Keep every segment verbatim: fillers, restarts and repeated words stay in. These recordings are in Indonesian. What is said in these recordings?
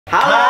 Halo,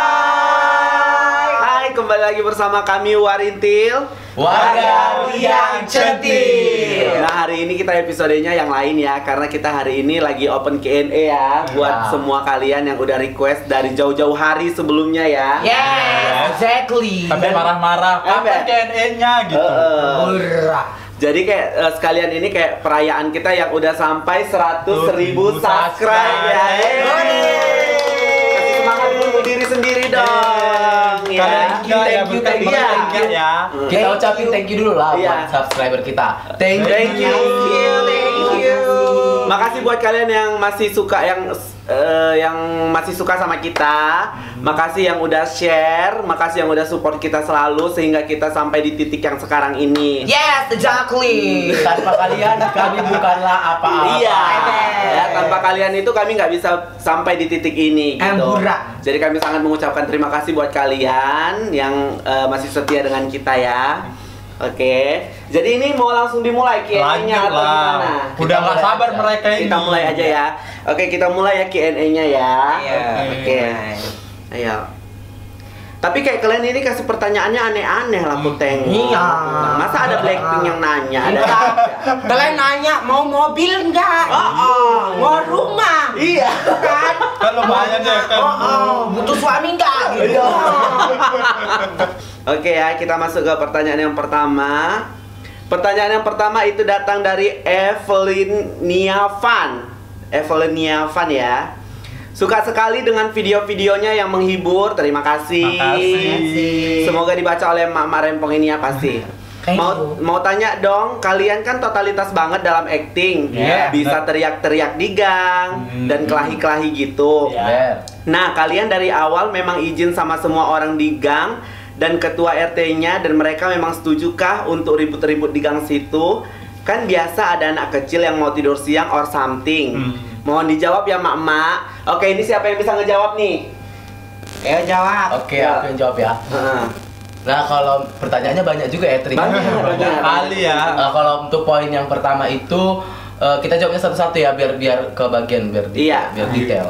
hai, kembali lagi bersama kami Warintil, Warga yang Centil. Nah, hari ini kita episodenya yang lain ya, karena kita hari ini lagi open Q and A ya, buat Ya. semua kalian yang udah request dari jauh-jauh hari sebelumnya ya. Yes, exactly. Sampai marah-marah, Apa? apa Q and A-nya gitu. Heeh. Murah. Jadi kayak eh, sekalian ini kayak perayaan kita yang udah sampai seratus ribu subscribe ya. Yeay. Kasih semangat dulu diri sendiri dong ya. Kalian juga ya, thank you, thank you, Iya. thank you ya. Kita ucapin thank you dulu lah Iya. buat subscriber kita. Thank, Thank you. thank you. Makasih buat kalian yang masih suka yang eh, yang masih suka sama kita. Makasih yang udah share, makasih yang udah support kita selalu sehingga kita sampai di titik yang sekarang ini. Yes, exactly. Tanpa kalian kami bukanlah apa-apa. Iya, Amen. ya, tanpa kalian itu kami nggak bisa sampai di titik ini gitu. Ambura. Jadi kami sangat mengucapkan terima kasih buat kalian yang eh, masih setia dengan kita ya. Oke, jadi ini mau langsung dimulai Q and A-nya atau Lanjut lah. gimana? Udah nggak mulai sabar aja. mereka ini. Kita mulai aja ya. Oke, kita mulai ya Q and A-nya ya. Iya. Oke. Ayo. Tapi kayak kalian ini kasih pertanyaannya aneh-aneh lah, Puteng. Iya. Masa ada Blackpink yang nanya? Ada Enggak. aja. Kalian nanya mau mobil enggak? Oh, oh. Mau rumah? Iya. Kan? Kan lumayan deh kan. Oh, oh. Butuh suami enggak? Gitu. Oke ya, kita masuk ke pertanyaan yang pertama. Pertanyaan yang pertama itu datang dari Evelyn Niavan. Evelyn Niavan ya. Suka sekali dengan video-videonya yang menghibur. Terima kasih. Makasih. Semoga dibaca oleh Mak-mak Rempong ini ya pasti. Thank Mau you. mau tanya dong, kalian kan totalitas banget dalam acting. Iya, Bisa bener. teriak-teriak di gang Hmm. dan kelahi-kelahi gitu. Iya. Nah, kalian dari awal memang izin sama semua orang di gang dan ketua R T-nya, dan mereka memang setujukah untuk ribut-ribut di gang situ? Kan biasa ada anak kecil yang mau tidur siang or something. Hmm. Mohon dijawab ya, Mak-mak. Oke, ini siapa yang bisa ngejawab nih? Ayo jawab. Oke, Ya. aku yang jawab ya. Heeh. Nah, kalau pertanyaannya banyak juga ya, Tri. Banyak, Banyak kali ya. Nah, kalau untuk poin yang pertama itu eh, kita jawabnya satu-satu ya, biar biar ke bagian biar di- Iya. biar detail.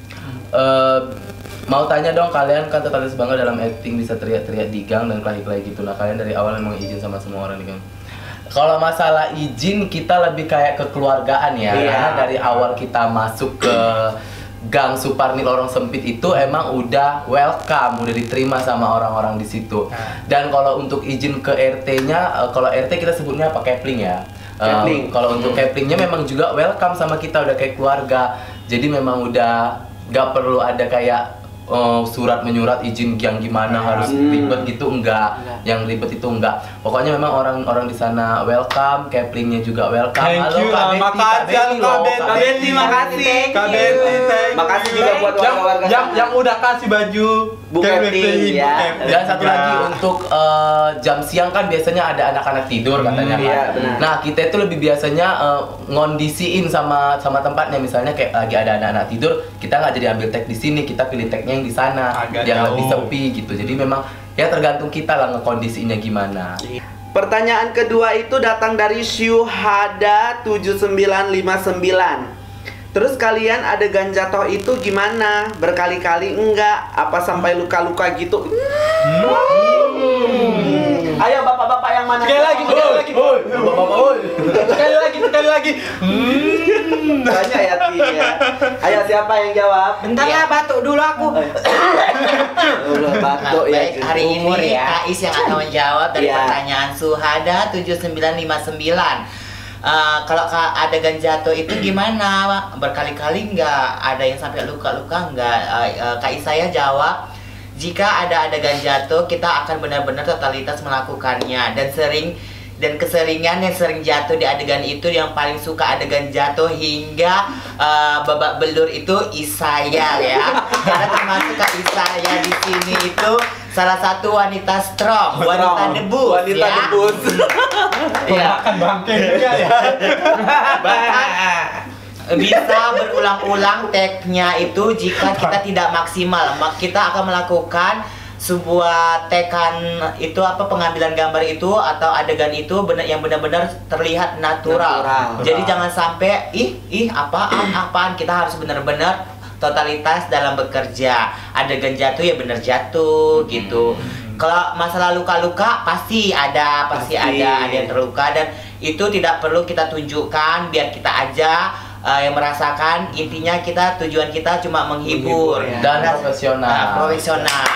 Eh, mau tanya dong, kalian kan totalis banget dalam acting, bisa teriak-teriak di gang dan kelahi-kelahi gitu. Nah, kalian dari awal memang izin sama semua orang di gang. Kalau masalah izin kita lebih kayak kekeluargaan ya. Iya. Karena dari awal kita masuk ke Gang Suparni Lorong Sempit itu emang udah welcome, udah diterima sama orang-orang di situ. Dan kalau untuk izin ke R T-nya, eh, kalau R T kita sebutnya apa, Kepling ya. Eh, Kepling. Kalau untuk Keplingnya memang juga welcome sama kita, udah kayak keluarga. Jadi memang udah gak perlu ada kayak eh, surat menyurat izin yang gimana harus Hmm. ribet gitu, enggak. Yang ribet itu enggak. Pokoknya memang orang-orang di sana welcome, Keplingnya juga welcome. Thank Halo you Kak lah, Betty, makasih, Kak Betty halo, loh, Kak Betty. Kak Betty, makasih. Kak Betty, thank Makasih you. juga buat yang, warga-warga yang, sana. yang udah kasih baju Bu Kak Betty, Betty, Bu ya. Betty Dan satu juga. lagi untuk eh, jam siang kan biasanya ada anak-anak tidur katanya Hmm, kan. iya, benar. Nah, kita itu lebih biasanya eh, ngondisiin sama sama tempatnya, misalnya kayak lagi ada anak-anak tidur, kita nggak jadi ambil tag di sini, kita pilih tagnya yang di sana, Agak yang jauh. lebih sepi gitu. Jadi memang ya tergantung kita lah ngekondisiinnya gimana. Pertanyaan kedua itu datang dari Syuhada tujuh sembilan lima sembilan. Terus kalian adegan jatuh itu gimana? Berkali-kali enggak? Apa sampai luka-luka gitu? Hmm. Ayo bapak-bapak yang mana? Sekali lagi, sekali lagi. Bapak-bapak, oi. Sekali lagi, sekali lagi. Banyak ya, Ti, ya. Ayo siapa yang jawab? Bentar lah, batuk dulu aku. Udah batuk Nah, ya. baik, hari Umur ini ya. Kak Is yang akan menjawab dari Iya. pertanyaan Suhada tujuh sembilan lima sembilan. Eh, kalau Kak adegan jatuh itu gimana? Berkali-kali nggak? Ada yang sampai luka-luka nggak? Eh, eh, Kak Is saya jawab, jika ada adegan jatuh, kita akan benar-benar totalitas melakukannya, dan sering dan keseringan yang sering jatuh di adegan itu, yang paling suka adegan jatuh hingga eh, babak belur itu Isaya ya, karena termasuk Kak Isaya di sini itu salah satu wanita strong, wanita Strong. debus, Wanita ya. debus. Iya. Makan bangke juga ya. Bahkan bisa berulang-ulang tag-nya itu jika kita tidak maksimal, mak- kita akan melakukan sebuah tekan itu apa pengambilan gambar itu atau adegan itu benar yang benar-benar terlihat natural. Natural. Jadi jangan sampai ih ih apaan apaan, kita harus benar-benar totalitas dalam bekerja. Adegan jatuh ya bener jatuh gitu. Kalau masalah luka-luka pasti ada, pasti, Pasti. ada, ada yang terluka dan itu tidak perlu kita tunjukkan, biar kita aja uh, yang merasakan. Intinya kita tujuan kita cuma menghibur, Menghibur, ya. Dan Nah, profesional. nah, profesional.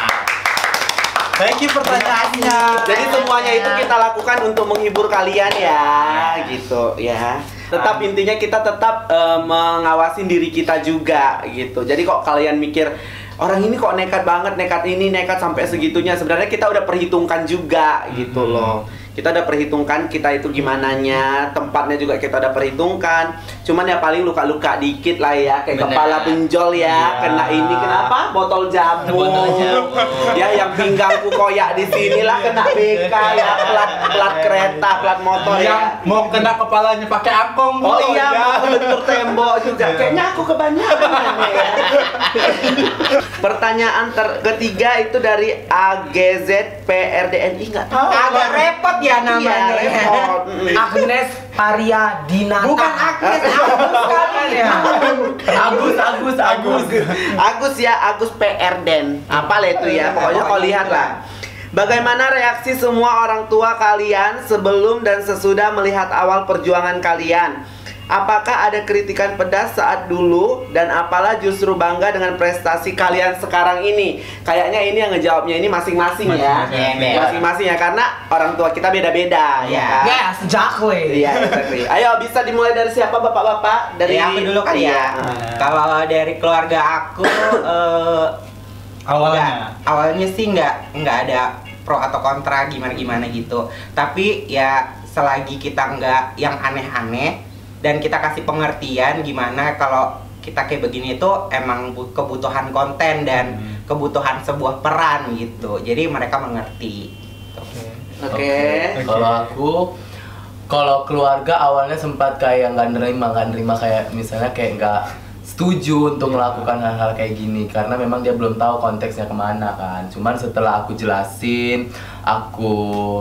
Thank you pertanyaannya. Jadi semuanya itu kita lakukan untuk menghibur kalian ya, gitu ya. Tetap intinya kita tetap eh, mengawasin diri kita juga gitu. Jadi kok kalian mikir orang ini kok nekat banget, nekat ini, nekat sampai segitunya. Sebenarnya kita udah perhitungkan juga gitu loh. Kita udah perhitungkan kita itu gimananya, tempatnya juga kita udah perhitungkan. Cuman ya paling luka-luka dikit lah ya, kayak Bener. kepala benjol ya, Iya. kena ini kenapa? Botol jamu. Botol jamu. Ya yang pinggangku koyak di sini lah kena B K ya, plat plat kereta, plat motor Yang ya. mau kena kepalanya pakai angkong. Oh Bu. iya, Ya. mau kebentur tembok juga. Kayaknya aku kebanyakan ya. Pertanyaan ter ketiga itu dari A G Z P R D N I nggak tahu. Agak repot ya namanya. Iya, repot. Mm. Agnes Paria Dinata. Bukan Agnes, Agus kalian ya. Agus, Agus, Agus. Agus ya, Agus P R Den. Apa lah itu ya? Pokoknya kau lihat lah. Bagaimana reaksi semua orang tua kalian sebelum dan sesudah melihat awal perjuangan kalian? Apakah ada kritikan pedas saat dulu dan apalah justru bangga dengan prestasi kalian sekarang ini? Kayaknya ini yang ngejawabnya ini masing-masing ya. Masing-masing. Masing-masing ya, karena orang tua kita beda-beda ya. kan? Yes, exactly. Iya, exactly. Ayo bisa dimulai dari siapa Bapak-bapak? Dari aku dulu kali Iya. ya. Kalau dari keluarga aku eh, Awalnya. nggak- awalnya sih nggak nggak ada pro atau kontra gimana gimana gitu. Tapi ya selagi kita nggak yang aneh-aneh dan kita kasih pengertian gimana kalau kita kayak begini itu emang bu- kebutuhan konten dan Hmm. kebutuhan sebuah peran gitu. Jadi mereka mengerti. Oke. Kalau aku, kalau keluarga awalnya sempat kayak nggak nerima, nggak nerima kayak misalnya kayak nggak setuju untuk melakukan hal-hal kayak gini karena memang dia belum tahu konteksnya kemana kan. Cuman setelah aku jelasin, aku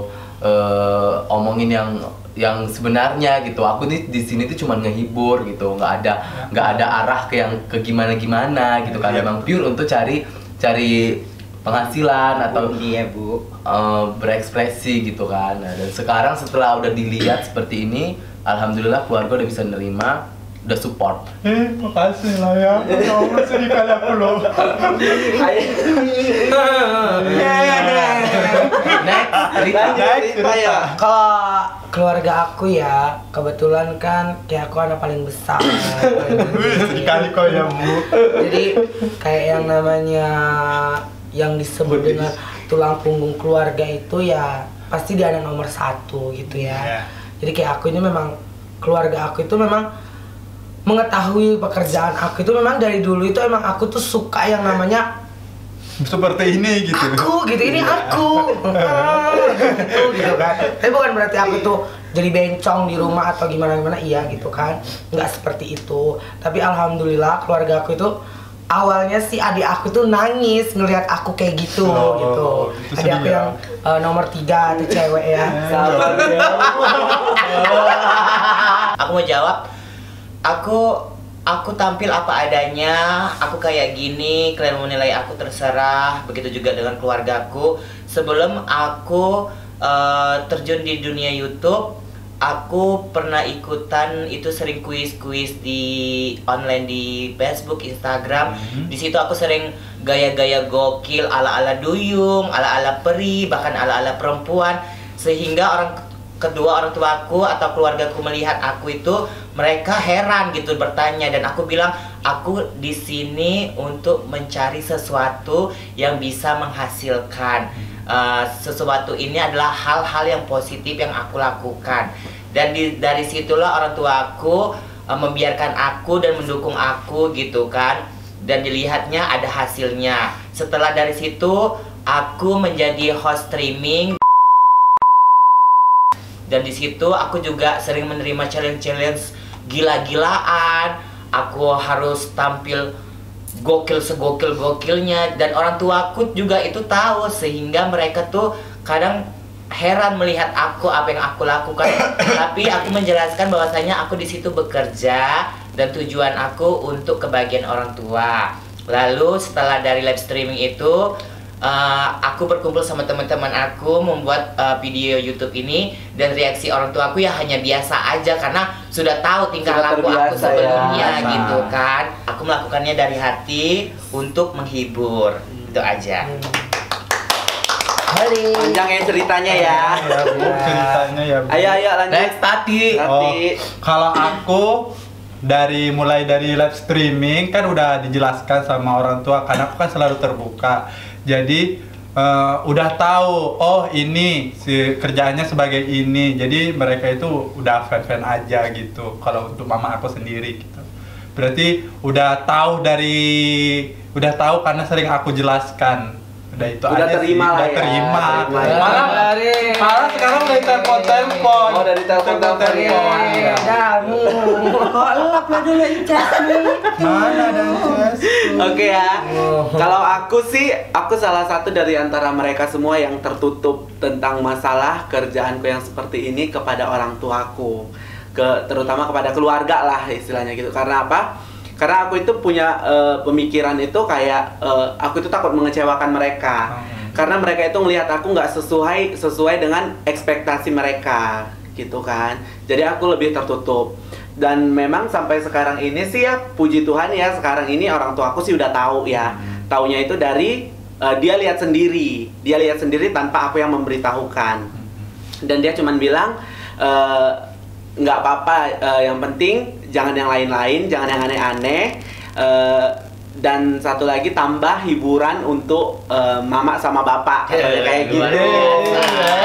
eh, omongin yang yang sebenarnya gitu. Aku nih di sini tuh cuma ngehibur gitu, nggak ada nggak ada arah ke yang ke gimana gimana gitu kan. Memang pure untuk cari cari penghasilan atau Iya Bu. eh, berekspresi gitu kan. Nah, dan sekarang setelah udah dilihat seperti ini, alhamdulillah keluarga udah bisa nerima, udah support. Eh, makasih lah ya. Ya Allah, sedih kali aku loh. Next, cerita. Lanjut cerita ya. Kalau keluarga aku ya, kebetulan kan kayak aku anak paling besar. Sedih kali kau ya Bu. Jadi kayak yang namanya yang disebut dengan tulang punggung keluarga itu ya pasti dia anak nomor satu gitu ya. Iya. Jadi kayak aku ini memang keluarga aku itu memang mengetahui pekerjaan aku itu memang dari dulu itu emang aku tuh suka yang namanya Seperti ini gitu. aku gitu, ini aku Ah, gitu, gitu kan. Tapi bukan berarti aku tuh jadi bencong di rumah atau gimana gimana, iya gitu kan, nggak seperti itu. Tapi alhamdulillah keluarga aku itu awalnya sih adik aku tuh nangis ngelihat aku kayak gitu Oh, gitu. itu Adik sedih aku ya. yang eh, nomor tiga tuh cewek ya. Sabar ya. Aku mau jawab. Aku aku tampil apa adanya. Aku kayak gini. Kalian mau nilai aku terserah. Begitu juga dengan keluargaku. Sebelum aku eh, terjun di dunia YouTube, aku pernah ikutan itu sering kuis-kuis di online di Facebook, Instagram. Hmm. Di situ aku sering gaya-gaya gokil ala-ala duyung, ala-ala peri, bahkan ala-ala perempuan, sehingga orang kedua orang tuaku atau keluargaku melihat aku itu mereka heran gitu bertanya, dan aku bilang aku di sini untuk mencari sesuatu yang bisa menghasilkan. Uh, sesuatu ini adalah hal-hal yang positif yang aku lakukan, dan di, dari situlah orang tuaku uh, membiarkan aku dan mendukung aku gitu kan, dan dilihatnya ada hasilnya. Setelah dari situ aku menjadi host streaming, dan di situ aku juga sering menerima challenge-challenge gila-gilaan. Aku harus tampil gokil segokil-gokilnya, dan orang tuaku juga itu tahu, sehingga mereka tuh kadang heran melihat aku apa yang aku lakukan. Tapi aku menjelaskan bahwasanya aku di situ bekerja dan tujuan aku untuk kebahagiaan orang tua. Lalu setelah dari live streaming itu, uh, aku berkumpul sama teman-teman aku membuat uh, video YouTube ini, dan reaksi orang tua aku ya hanya biasa aja karena sudah tahu tingkah Sudah laku aku terbiasa sebelumnya ya. gitu kan. Aku melakukannya dari hati untuk menghibur. Itu aja. Hari. Panjang ya ceritanya ya. Ya Bu, ceritanya ya Bu. Ayo ayo lanjut. Next Tati. Oh, Tati. kalau aku dari mulai dari live streaming kan udah dijelaskan sama orang tua karena aku kan selalu terbuka. Jadi eh, udah tahu oh ini si kerjaannya sebagai ini. Jadi mereka itu udah fan-fan aja gitu. Kalau untuk mama aku sendiri gitu. Berarti udah tahu dari udah tahu karena sering aku jelaskan. Udah itu Udah aja terima sih, lah udah ya, terima. terima ya. Malah malah sekarang dari telepon-telepon. Oh, dari telepon-telepon. Iya. Kamu, elap lah dulu Incas nih. Mana ada Incas? Oke ya. Kalau aku sih, aku salah satu dari antara mereka semua yang tertutup tentang masalah kerjaanku yang seperti ini kepada orang tuaku, ke terutama kepada keluarga lah istilahnya gitu. Karena apa? Karena aku itu punya uh, pemikiran itu kayak uh, aku itu takut mengecewakan mereka. Hmm. Karena mereka itu ngelihat aku nggak sesuai sesuai dengan ekspektasi mereka gitu kan. Jadi aku lebih tertutup. Dan memang sampai sekarang ini sih ya, puji Tuhan ya, sekarang ini orang tua aku sih udah tahu ya. Taunya itu dari uh, dia lihat sendiri, dia lihat sendiri tanpa aku yang memberitahukan. Dan dia cuman bilang uh, nggak apa-apa, uh, yang penting jangan yang lain-lain, jangan yang aneh-aneh, uh, dan satu lagi tambah hiburan untuk uh, mama sama bapak, Hey, kayak gitu. luar biasa.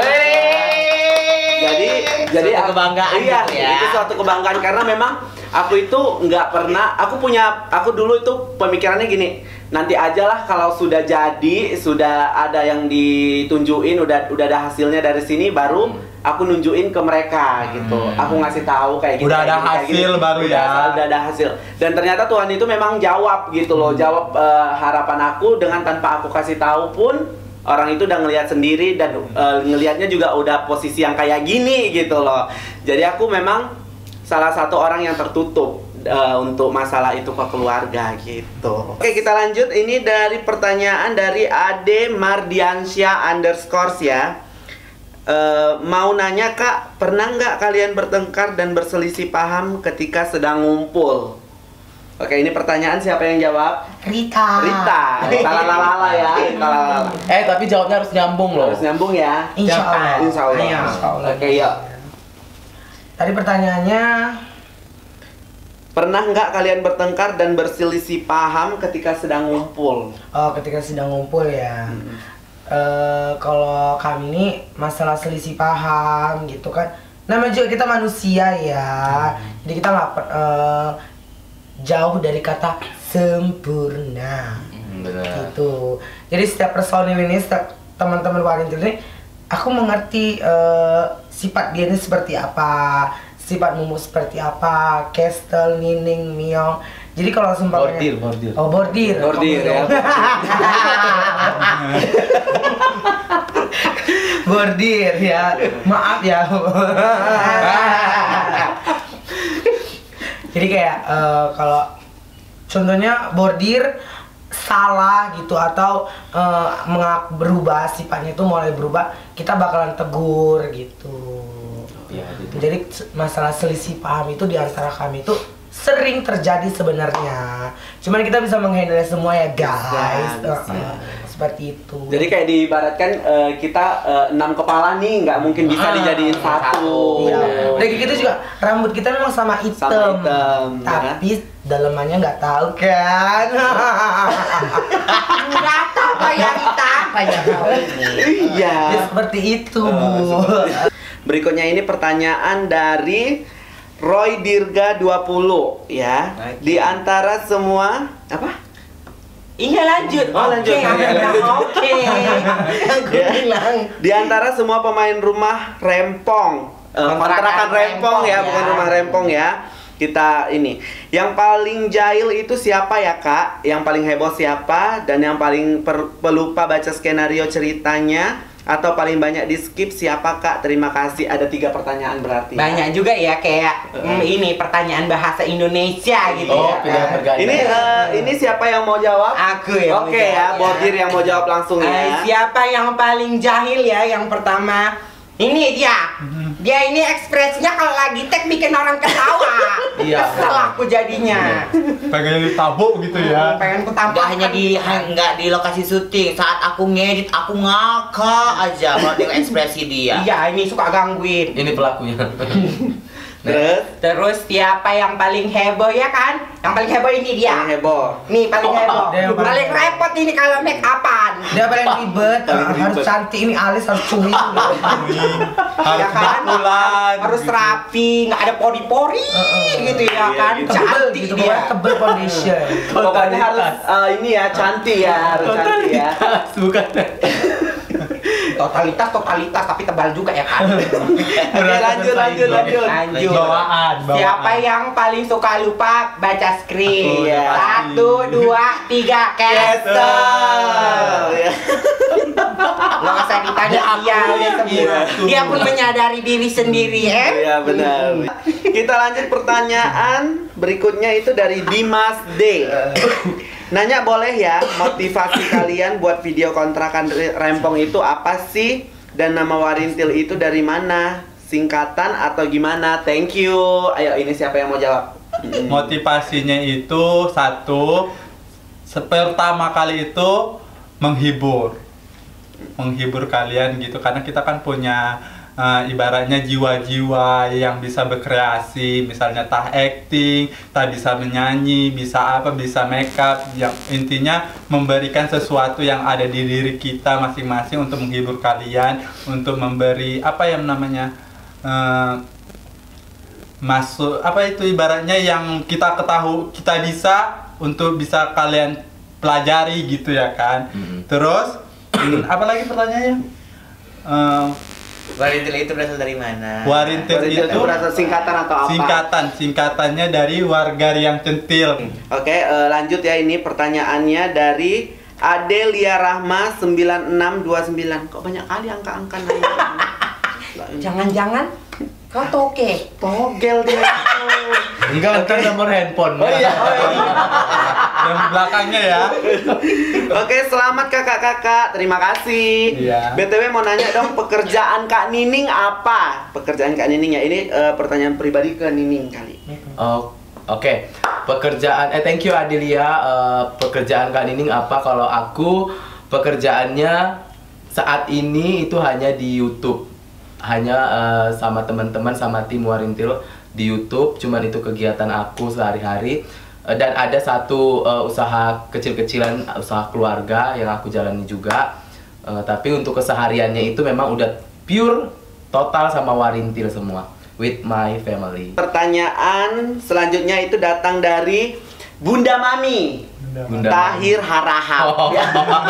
Jadi jadi Suatu aku- kebanggaan iya, gitu ya. itu suatu kebanggaan karena memang aku itu nggak pernah, aku punya, aku dulu itu pemikirannya gini, nanti aja lah kalau sudah jadi, sudah ada yang ditunjukin, udah udah ada hasilnya dari sini, baru aku nunjukin ke mereka gitu. Aku ngasih tahu kayak gitu. Udah kayak ada gini, kayak hasil gini. baru Udah- ya. Udah ada hasil. Dan ternyata Tuhan itu memang jawab gitu loh, jawab eh, harapan aku dengan tanpa aku kasih tahu pun. Orang itu udah ngelihat sendiri dan uh, ngelihatnya juga udah posisi yang kayak gini gitu loh. Jadi aku memang salah satu orang yang tertutup uh, untuk masalah itu ke keluarga gitu. Oke, kita lanjut. Ini dari pertanyaan dari Ade Mardiansyah underscore ya. Uh, mau nanya Kak, pernah nggak kalian bertengkar dan berselisih paham ketika sedang ngumpul? Oke, ini pertanyaan siapa yang jawab? Rita. Rita. Rita lalala ya. Rita lalala. Eh tapi jawabnya harus nyambung loh. Harus nyambung ya. Insya Allah. Insya Allah. Iya, insya Allah. Oke, yuk. Tadi pertanyaannya, Pernah nggak kalian bertengkar dan berselisih paham ketika sedang ngumpul? oh ketika sedang ngumpul ya. Eh, kalau kami ini masalah selisih paham gitu kan. Namanya juga kita manusia ya. Jadi kita nggak per- eh, jauh dari kata sempurna. Hmm, benar. Gitu. Jadi setiap personil ini, setiap teman-teman warintil ini, aku mengerti eh, sifat dia ini seperti apa, sifat Mumu seperti apa, Kestel, Nining, Miong. Jadi kalau seumpamanya Bordir, bordir. Oh, bordir. Bordir ya. Bordir ya. Maaf ya. Jadi kayak eh, kalau contohnya bordir salah gitu atau eh, mengak berubah sifatnya itu mulai berubah, kita bakalan tegur gitu. Ya, gitu. Jadi se- masalah selisih paham itu di antara kami itu sering terjadi sebenarnya. Cuman kita bisa menghandle semua ya guys. Bisa, bisa. Eh, seperti itu. Jadi kayak diibaratkan eh, kita eh, enam kepala nih, nggak mungkin bisa Ah, dijadiin satu. Iya. Udah kayak gitu juga rambut kita memang sama hitam, Sama hitam, ya. tapi dalemannya nggak tahu kan. Nggak tahu kayak kita apa ya kau ini. Iya. Ya, seperti itu Oh, bu. seperti- Berikutnya ini pertanyaan dari Roy Dirga dua puluh ya. Oke. Di antara semua apa? Iya lanjut. Oh, lanjut. Oke, oke. Aku Ya. bilang. Di antara semua pemain rumah rempong, eh, Kontrakan kontrakan rempong ya, rempong, bukan ya. rumah rempong ya. Kita ini, yang paling jahil itu siapa ya Kak? Yang paling heboh siapa? Dan yang paling per- pelupa baca skenario ceritanya atau paling banyak di skip siapa Kak? Terima kasih. Ada tiga pertanyaan berarti. Banyak juga ya kayak mm, ini pertanyaan bahasa Indonesia gitu Oh, ya. pilihan berganda. Ini eh, ini siapa yang mau jawab? Aku yang Oke mau ya, jawab, Bordir yang mau jawab langsung Eh, ya. siapa yang paling jahil ya? Yang pertama, ini dia. Dia ini ekspresinya kalau lagi tag bikin orang ketawa. Iya. Kesel aku jadinya. Pengen ditabuk gitu ya. Pengen ketawa. Nggak hanya di nggak di lokasi syuting, saat aku ngedit aku ngakak aja kalau dengan ekspresi dia. Iya, ini suka gangguin. Ini pelakunya. Terus Terus siapa yang paling heboh ya kan? Yang paling heboh ini dia. yang heboh. Nih paling heboh. Dia yang paling Paling repot ini kalau make upan. Dia paling ribet, Paling harus ribet. cantik ini alis harus cumi. Harus Ya kan? berbulan. Harus gitu. rapi, nggak ada pori-pori gitu ya Iya, kan? gitu. Tebel Cantik gitu, dia. pokoknya tebel foundation. Pokoknya harus eh, ini ya cantik ya, harus cantik ya. Bukan. Totalitas totalitas tapi tebal juga ya kan? Oke, lanjut lanjut lanjut. Lanjut. Bawaan, bawaan. Siapa yang paling suka lupa baca skrip? Aku, ya. Satu, dua, tiga, Kesel. cancel. Ya. Lo nggak usah ditanya dia udah semua. Iya, tuh. Dia pun menyadari diri sendiri ya. Iya benar. Kita lanjut pertanyaan berikutnya itu dari Dimas D. Nanya boleh ya, motivasi kalian buat video kontrakan re- rempong itu apa sih? Dan nama Warintil itu dari mana? Singkatan atau gimana? Thank you. Ayo, ini siapa yang mau jawab? Motivasinya itu satu, se- pertama kali itu menghibur, menghibur kalian gitu karena kita kan punya eh, ibaratnya jiwa-jiwa yang bisa berkreasi, misalnya tah acting, tah bisa menyanyi, bisa apa, bisa make up, yang intinya memberikan sesuatu yang ada di diri kita masing-masing untuk menghibur kalian, untuk memberi apa yang namanya eh, masuk apa itu ibaratnya yang kita ketahui kita bisa untuk bisa kalian pelajari gitu ya kan. Mhm. Terus hmm, apa lagi pertanyaannya? Eh, Warintil itu berasal dari mana? Warintil Warintil itu itu berasal singkatan atau apa? singkatan singkatannya dari warga yang centil. Oke, eh, lanjut ya, ini pertanyaannya dari Adelia Rahma sembilan enam dua sembilan. Kok banyak kali angka-angka nanya? Jangan-jangan kau toke. Togel dia. Enggak, ntar nomor handphone. Oh iya, oh iya. Yang belakangnya ya. Oke, selamat kakak-kakak. Terima kasih. Iya. B T W mau nanya dong, pekerjaan Kak Nining apa? Pekerjaan Kak Nining ya, ini eh, pertanyaan pribadi ke Nining kali. Oh, oke. Pekerjaan eh thank you Adelia. Eh, pekerjaan Kak Nining apa? Kalau aku pekerjaannya saat ini itu hanya di YouTube. Hanya eh, sama teman-teman sama tim Warintil di YouTube. Cuman itu kegiatan aku sehari-hari. Eh, dan ada satu eh, usaha kecil-kecilan, usaha keluarga yang aku jalani juga. Eh, tapi untuk kesehariannya itu memang udah pure total sama Warintil semua. With my family. Pertanyaan selanjutnya itu datang dari Bunda Mami. Bunda Tahir Harahap. Oh. Dia,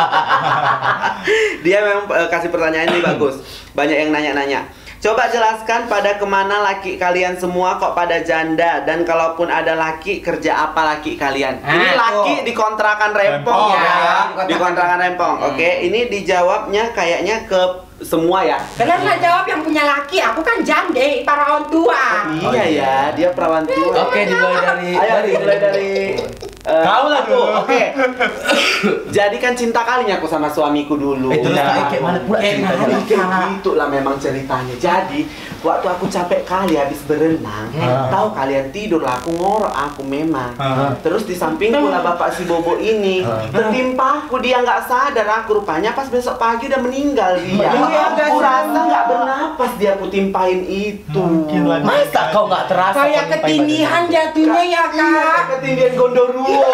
dia memang eh, kasih pertanyaan ini bagus. Banyak yang nanya-nanya. Coba jelaskan pada kemana laki kalian semua kok pada janda, dan kalaupun ada laki, kerja apa laki kalian? Ah, Ini laki tuh. di kontrakan Rempong Rempong, ya, ya. di kontrakan Rempong. Hmm. Oke, ini dijawabnya kayaknya ke semua ya. Kalian lah jawab yang punya laki, aku kan jande, para orang tua. Iya Oh, iya. ya, dia perawan tua. Oke, dimulai dari Ayo dari dimulai dari eh, Kau lah aku. dulu. Oke. Jadi kan cinta kalinya aku sama suamiku dulu. Eh, terus Ya. kayak- kayak mana pula Kayak ceritanya? mana, kayak gitu lah memang ceritanya. Jadi waktu aku capek kali habis berenang, Ah. tahu kalian tidur lah, aku ngorok aku memang. Ah. Terus di sampingku lah bapak si Bobo ini, Ah. tertimpa aku, dia nggak sadar aku, rupanya pas besok pagi udah meninggal dia. Iya, nggak Aku rasa sadar. nggak bernapas dia aku timpain itu. Mungkin lagi. Masa kau nggak terasa? Kayak kau nyampai ketindihan badan? jatuhnya ya Iya, kak. ketinggian Gondoruo.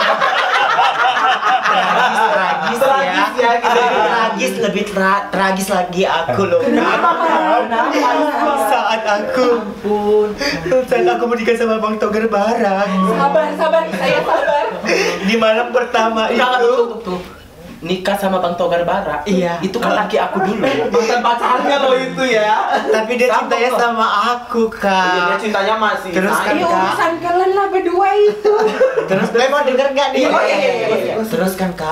Tragis, tragis Tragis ya, gitu. Lebih tragis, lebih tra- tragis lagi aku loh. Kenapa Kenapa? Saat aku pun saat aku menikah sama Bang Togar Barang. Sabar, sabar, saya sabar. Di malam pertama Enggak, enggak, itu. tuh, tuh, tuh. Nikah sama Bang Togar Bara. Iya. Itu kan laki aku dulu. Mantan pacarnya lo itu ya. Tapi dia Sama cintanya kok. sama aku, Iya, dia Kak. cintanya masih. Terus sayang. kan, Ini Kak. urusan kalian lah berdua itu. Terus dia mau denger gak nih? Oh, iya, iya, iya, iya. Terus kan Kak,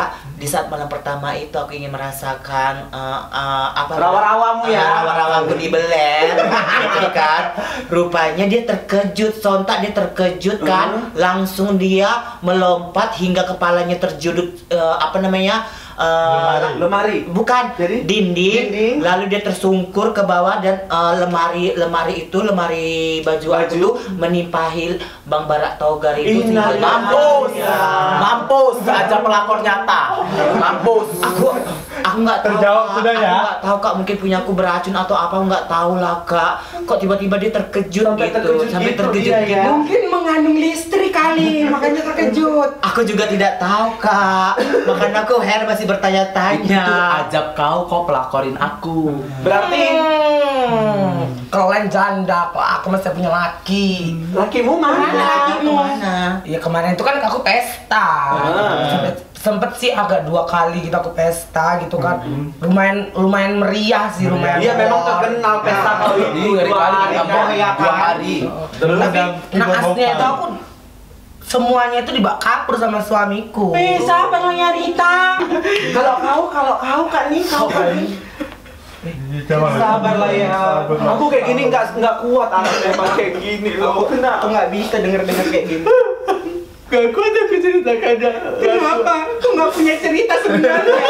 di saat malam pertama itu aku ingin merasakan uh, uh, apa Rawa-rawamu ya? uh, rawa-rawamu di beler gitu kan. Rupanya dia terkejut, sontak dia terkejut kan, langsung dia melompat hingga kepalanya terjuduk uh, apa namanya uh, Lemari. bukan Jadi? dinding, Dinding. lalu dia tersungkur ke bawah dan uh, lemari lemari itu lemari baju, aku Baju. tuh menimpahi Bang Barak Togar itu. Innalillahi. Mampus, Ya. mampus aja pelakor nyata, mampus. Aku aku nggak tahu. Terjawab Kak. sudah ya? Aku nggak tahu Kak, mungkin punya aku beracun atau apa, aku nggak tahu lah Kak. Kok tiba-tiba dia terkejut Sampai gitu, terkejut sampai gitu terkejut dia gitu. ya? Mungkin mengandung listrik kali, makanya terkejut. Aku juga tidak tahu Kak, makanya aku her masih Itu bertanya-tanya. ajab kau, kau pelakorin aku. Berarti Hmm, kalau lain janda, kalau aku masih punya laki. lakimu mana? Mana lakimu? Kemana? Ya kemarin itu kan aku pesta. Ah. Sempet, sempet sih agak dua kali gitu aku pesta gitu kan. Lumayan lumayan meriah sih, lumayan. Iya memang meriah. terkenal pesta kau Ini itu ngeri dua kali hari kamu kan, ya dua kan? hari. Terus Tapi ada naasnya kibobokal. itu aku semuanya itu dibak kapur sama suamiku. Bisa penanya Rita. Kalau kau, kalau kau kan nih, kau kan nih. Coba, Sabar lah ya. sabar. Aku kayak gini nggak nggak kuat aku memang kayak gini loh. Aku Kenapa? aku nggak bisa denger-denger kayak gini. Gak kuat aku ceritakannya. Kenapa? Aku nggak punya cerita sebenarnya.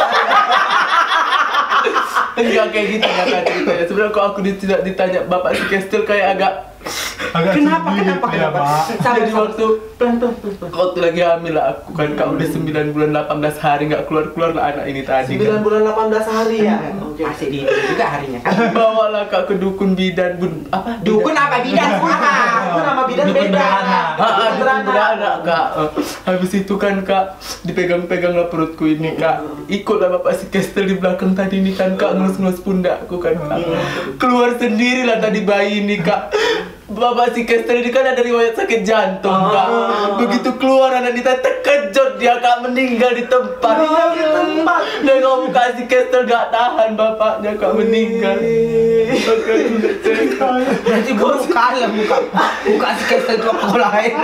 Enggak kayak gitu enggak kayak ceritanya. Sebenarnya kok aku tidak ditanya Bapak si Kestil kayak agak Agak Kenapa? sedih Kenapa? gitu ya, Kenapa? Pak. Sabar, jadi sabar. waktu pelan pelan pelan pelan. Waktu lagi hamil lah aku kan kak udah sembilan bulan delapan belas hari nggak keluar keluar lah anak ini tadi. sembilan Kan. bulan delapan belas hari ya. Oke. Masih di juga harinya kan. Bawalah kak ke dukun bidan bun apa? Dukun apa bidan apa? Itu nama bidan Dukun beda. beranak. Ah, ah, Dukun dukun beranak kak. Eh, Habis itu kan kak dipegang-pegang lah perutku ini kak. Ikutlah bapak si Kestel di belakang tadi ini kan kak ngelus-ngelus pundakku kan kak. Keluar sendiri lah tadi bayi ini kak. Bapak si Kestel ini kan ada riwayat sakit jantung kak. Begitu keluar anak kita terkejut dia kak meninggal di tempat. Meninggal di tempat. Dan kamu kasih Kestel gak tahan bapaknya kak meninggal. Berarti buruk kali ya buka buka si Kestel itu aku lahir.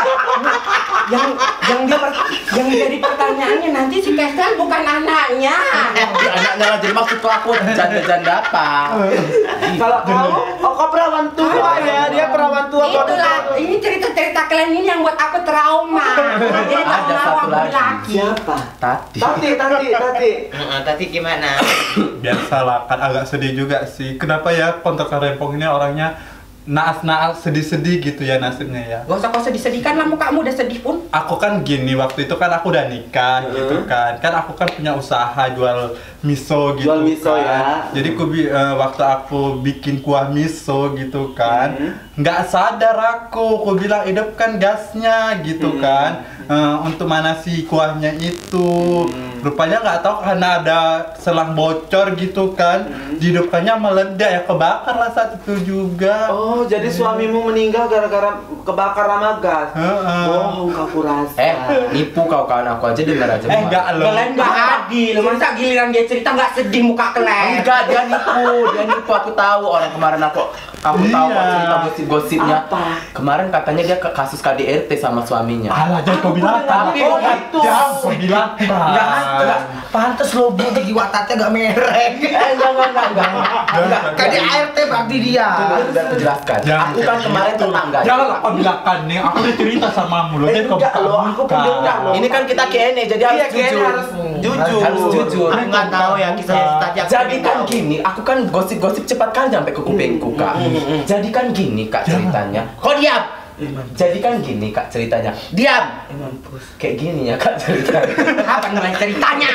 yang yang dia per- yang jadi pertanyaannya nanti si Kestel bukan anaknya. Dia anaknya lah jadi maksud aku janda-janda apa? Kalau kau, oh kau perawan tua ya, dia perawan tua. kau Itulah, ada- ini cerita-cerita kalian ini yang buat aku trauma. Jadi tak Ada mau satu aku lagi. laki. Siapa? Tati. Tati, Tati, Tati. Heeh, tapi gimana? Biasalah kan agak sedih juga sih. Kenapa ya kontrakan Rempong ini orangnya naas-naas sedih-sedih gitu ya nasibnya ya. Gak usah kau sedih-sedihkan lah, mukamu udah sedih pun. Aku kan gini waktu itu kan aku udah nikah gitu kan. Kan aku kan punya usaha jual miso gitu. Jual miso kan. ya. Jadi aku bi- eh, waktu aku bikin kuah miso gitu kan, Hmm. nggak sadar aku, aku bilang hidupkan gasnya gitu Hmm. kan. Eh, untuk manasi kuahnya itu. Hmm. Rupanya nggak tahu karena ada selang bocor gitu kan. Hmm. Dihidupkannya meledak ya kebakar lah saat itu juga. Oh, jadi suamimu meninggal gara-gara kebakar sama gas. Heeh. Bohong kau kurasa. Eh, nipu kau kawan aku aja dengar aja. Eh enggak loh. Kalian gak adil, masa giliran dia cerita gak sedih muka kalian. Enggak, dia nipu, dia nipu. Aku tahu orang kemarin aku, kamu tahu kok Iya. cerita gosip-gosipnya. Apa? Kemarin katanya dia ke kasus K D R T sama suaminya. Alah jangan kau bilang Tapi apa. bukan itu. Jangan kau bilang Enggak, enggak. Pantes lo bu gigi watatnya gak mereng. Eh, enggak, enggak, enggak, enggak. Enggak. K D A R T berarti dia. Sudah, sudah aku jelaskan. Jangan Aku kan kemarin tetangga. Jangan kau bilangkan nih, aku udah cerita sama mulut. Eh, enggak loh, aku pun dengar loh. Ini kan kita Q and A, jadi Iya, harus kayaknya jujur. harus jujur. Harus jujur. Aku nggak tahu ya kisah tadi aku Jadi kan tahu. gini, aku kan gosip-gosip cepat kan sampai ke kupingku kak. Jadi kan gini kak ceritanya. Kau diam. Jadi kan gini kak ceritanya. Diam. Kayak gini ya kak ceritanya. Apa mulai ceritanya?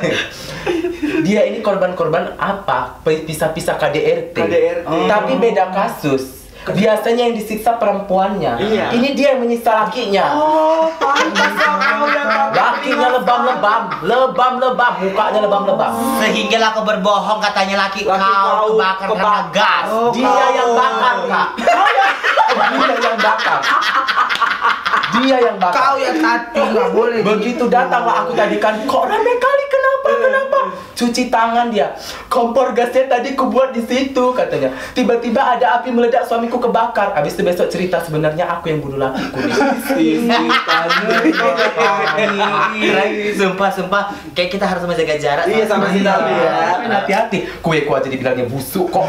Dia ini korban-korban apa? Pisah-pisah K D R T. K D R T. Tapi beda kasus. Biasanya yang disiksa perempuannya. Iya. Ini dia yang menyiksa lakinya. Oh, pantas kau yang Lakinya lebam-lebam, lebam-lebam, mukanya lebam-lebam. Sehingga aku berbohong katanya laki, Laki kau kau kebakar karena kebakar. gas. Oh, Dia kau. yang bakar kak. Dia yang bakar. Dia yang bakar. Kau yang tati nggak boleh. Begitu datanglah aku tadi kan, kok rame kali kenapa kenapa? cuci tangan dia. Kompor gasnya tadi ku buat di situ katanya. Tiba-tiba ada api meledak, suamiku kebakar. Habis itu besok cerita sebenarnya aku yang bunuh lakiku nih. Sumpah, sumpah, kayak kita harus menjaga jarak. Iya, sama si Talbi ya. Tapi hati-hati, kueku aja dibilangnya busuk kok.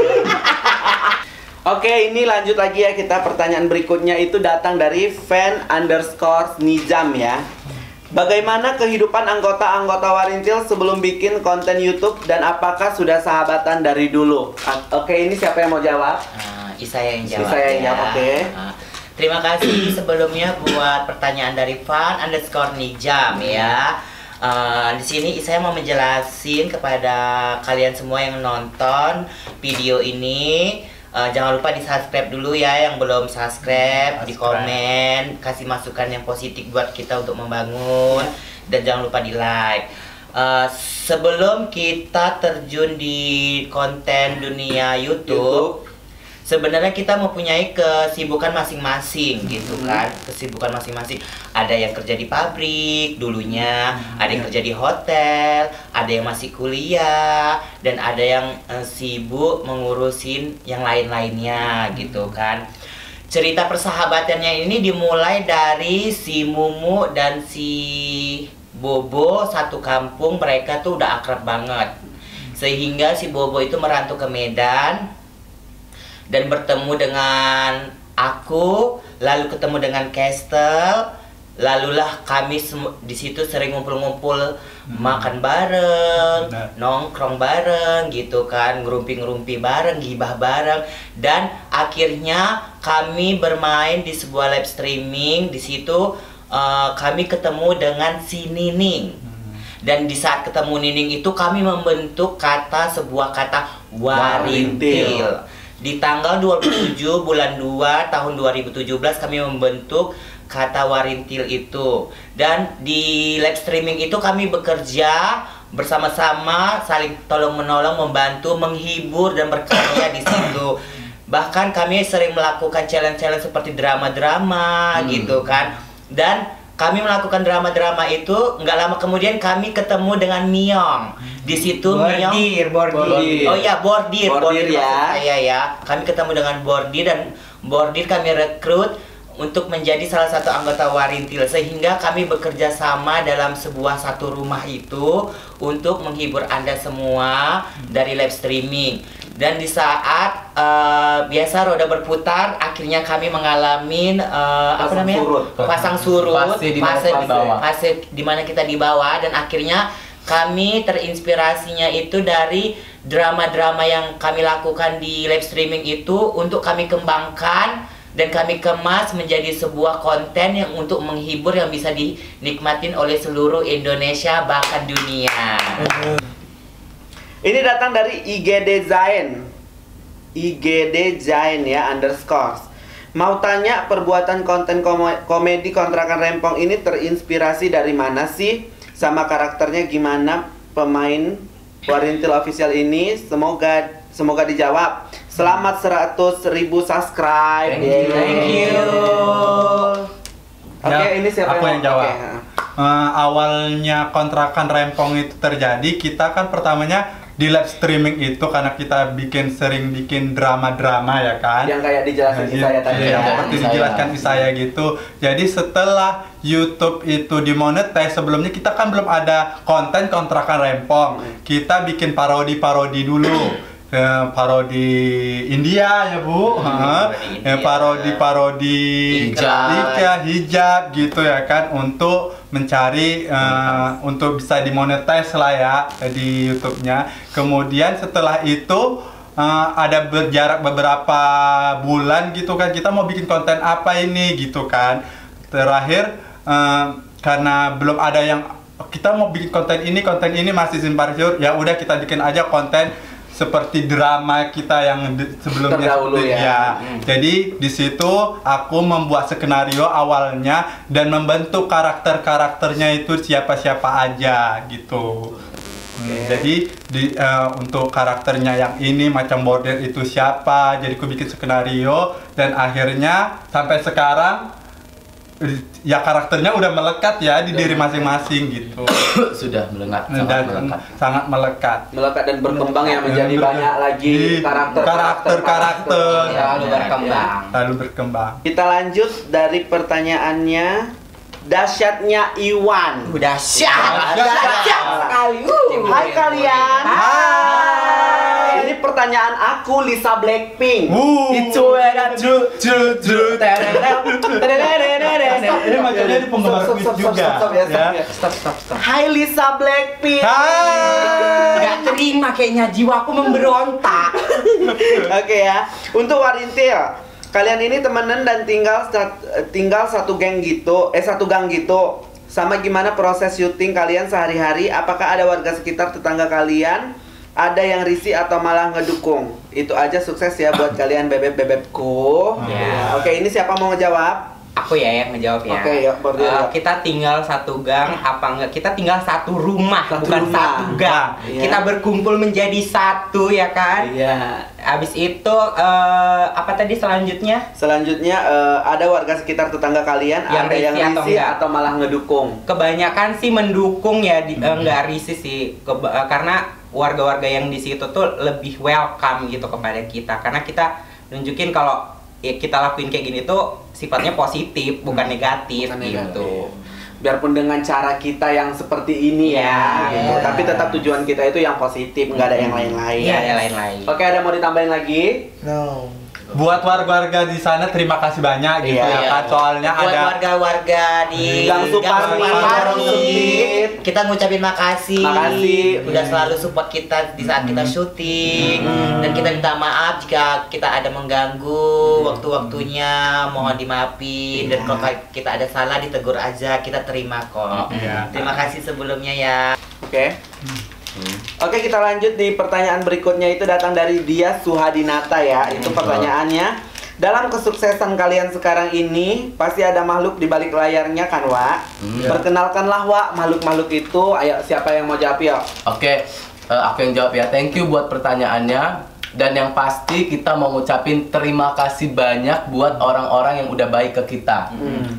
Oke, ini lanjut lagi ya, kita pertanyaan berikutnya itu datang dari fan underscore nizam ya. Bagaimana kehidupan anggota-anggota Warintil sebelum bikin konten YouTube dan apakah sudah sahabatan dari dulu? Oke, ini siapa yang mau jawab? Nah, Isaya yang jawab. Isaya yang ya. jawab, oke. Nah, terima kasih sebelumnya buat pertanyaan dari fan underscore nijam ya. Uh, di sini saya mau menjelasin kepada kalian semua yang nonton video ini. Uh, jangan lupa di subscribe dulu ya, yang belum subscribe, di komen, kasih masukan yang positif buat kita untuk membangun, dan jangan lupa di like. Uh, sebelum kita terjun di konten dunia YouTube, sebenarnya kita mempunyai kesibukan masing-masing gitu kan, kesibukan masing-masing. Ada yang kerja di pabrik dulunya, ada yang kerja di hotel, ada yang masih kuliah, dan ada yang uh, sibuk mengurusin yang lain-lainnya gitu kan. Cerita persahabatannya ini dimulai dari si Mumu dan si Bobo, satu kampung, mereka tuh udah akrab banget. Sehingga si Bobo itu merantau ke Medan dan bertemu dengan aku, lalu ketemu dengan Castle, lalulah kami di situ sering ngumpul-ngumpul, hmm. makan bareng, nah. nongkrong bareng gitu kan, ngerumpi-ngerumpi bareng, gibah bareng, dan akhirnya kami bermain di sebuah live streaming. Di situ uh, kami ketemu dengan si Nining. Hmm. Dan di saat ketemu Nining itu kami membentuk kata sebuah kata Warintil. Warintil. Di tanggal dua puluh tujuh bulan dua tahun dua ribu tujuh belas kami membentuk kata Warintil itu. Dan di live streaming itu kami bekerja bersama-sama, saling tolong-menolong, membantu, menghibur, dan berkarya di situ. Bahkan kami sering melakukan challenge-challenge seperti drama-drama hmm. gitu kan. Dan kami melakukan drama-drama itu, nggak lama kemudian kami ketemu dengan Miong. Di situ Miong, bordir, bordir. Oh ya, bordir, bordir, bordir ya. Saya ya. Kami ketemu dengan bordir, dan bordir kami rekrut untuk menjadi salah satu anggota Warintil, sehingga kami bekerja sama dalam sebuah satu rumah itu untuk menghibur Anda semua dari live streaming. Dan di saat uh, biasa roda berputar, akhirnya kami mengalami uh, apa namanya surut. pasang surut, fase di mana fase kita di bawah. fase di mana kita di bawah, dan akhirnya kami terinspirasinya itu dari drama-drama yang kami lakukan di live streaming itu untuk kami kembangkan dan kami kemas menjadi sebuah konten yang untuk menghibur yang bisa dinikmatin oleh seluruh Indonesia bahkan dunia. Ini datang dari I G D Zain, I G D Zain ya underscore. Mau tanya, perbuatan konten kom- komedi kontrakan rempong ini terinspirasi dari mana sih? Sama karakternya gimana pemain Warintil official ini? Semoga semoga dijawab. Selamat seratus ribu subscribe. Thank you. Thank you. Oke, Ya, ini siapa aku yang jawab. Oke, Uh, awalnya kontrakan rempong itu terjadi, kita kan pertamanya di live streaming itu karena kita bikin sering bikin drama-drama ya kan. yang kayak dijelaskan Nah, saya tadi. iya, ya. seperti dijelaskan Isaya gitu. Jadi setelah YouTube itu dimonetize, sebelumnya kita kan belum ada konten kontrakan rempong. Kita bikin parodi-parodi dulu. Eh, parodi India ya Bu, Hmm, eh, parodi-parodi Hijab. hijab, hijab gitu ya kan, untuk mencari eh, untuk bisa dimonetize lah ya di YouTube-nya. Kemudian setelah itu eh, ada berjarak beberapa bulan gitu kan, kita mau bikin konten apa ini gitu kan. Terakhir eh, karena belum ada yang kita mau bikin konten ini, konten ini masih simpang siur, ya udah kita bikin aja konten seperti drama kita yang di- sebelumnya. Terdahulu ya. Hmm. Jadi di situ aku membuat skenario awalnya dan membentuk karakter-karakternya itu siapa-siapa aja gitu. Hmm, Oke. Jadi di, eh, untuk karakternya yang ini macam border itu siapa, jadi aku bikin skenario dan akhirnya sampai sekarang ya karakternya udah melekat ya di diri masing-masing gitu. Sudah melekat, sangat Dan melekat. sangat melekat. Melekat dan berkembang ya menjadi Ber- banyak lagi di karakter karakter-karakter. Selalu Iya, berkembang. Lalu berkembang. Kita lanjut dari pertanyaannya. Dahsyatnya Iwan. Udah syah. Dahsyat. sekali. Uh. Hai kalian. Hai. Ini pertanyaan aku Lisa Blackpink. Uh. Itu era dru dru dru Ini macamnya di penggemar Stop, Queen stop, stop, juga. stop, stop, ya, stop, ya. ya. Stop stop stop. Hai Lisa Blackpink. Hai. Gak terima kayaknya jiwaku memberontak. Oke ya. Untuk Warintil, kalian ini temenan dan tinggal sat- tinggal satu geng gitu, eh satu gang gitu. Sama gimana proses syuting kalian sehari-hari? Apakah ada warga sekitar tetangga kalian? Ada yang risih atau malah ngedukung? Itu aja, sukses ya buat kalian bebek-bebekku. Ya. Oke, ini siapa mau ngejawab? Aku ya yang ngejawab ya. Oke, ya, berdua. Eh, kita tinggal satu gang apa enggak? Kita tinggal satu rumah, Satu bukan rumah. satu gang. Iya. Kita berkumpul menjadi satu ya kan? Iya. Habis itu eh, apa tadi selanjutnya? Selanjutnya eh, ada warga sekitar tetangga kalian, Yang ada yang risih atau risih enggak? atau malah ngedukung? Kebanyakan sih mendukung ya, di, eh, nggak risih sih. Keba- eh, karena warga-warga yang di situ tuh lebih welcome gitu kepada kita. Karena kita nunjukin kalau ya kita lakuin kayak gini tuh sifatnya positif, bukan negatif Bukan gitu. negatif. Biarpun dengan cara kita yang seperti ini ya, Ya, gitu. ya. Tapi tetap tujuan kita itu yang positif, nggak ada yang lain-lain. Iya, ada lain-lain. Oke, ada mau ditambahin lagi? No. Buat warga-warga di sana terima kasih banyak gitu Iya, ya iya. kan. Soalnya Buat ada warga-warga di Gang Suparni, Gang Lorong Sempit. kita ngucapin makasih. Makasih. Udah selalu support kita di saat kita syuting. Dan kita minta maaf jika kita ada mengganggu waktu-waktunya, mohon dimaafin. Dan kalau kita ada salah ditegur aja, kita terima kok. Iya. Terima kasih sebelumnya ya. Oke. Oke, kita lanjut di pertanyaan berikutnya. Itu datang dari Dia Suhadinata ya. Itu pertanyaannya. Dalam kesuksesan kalian sekarang ini, pasti ada makhluk di balik layarnya kan, Wak? Hmm. Perkenalkanlah, Wak, makhluk-makhluk itu. Ayo, siapa yang mau jawab, yuk? Oke, eh, aku yang jawab ya. Thank you buat pertanyaannya. Dan yang pasti kita mau ngucapin terima kasih banyak buat orang-orang yang udah baik ke kita.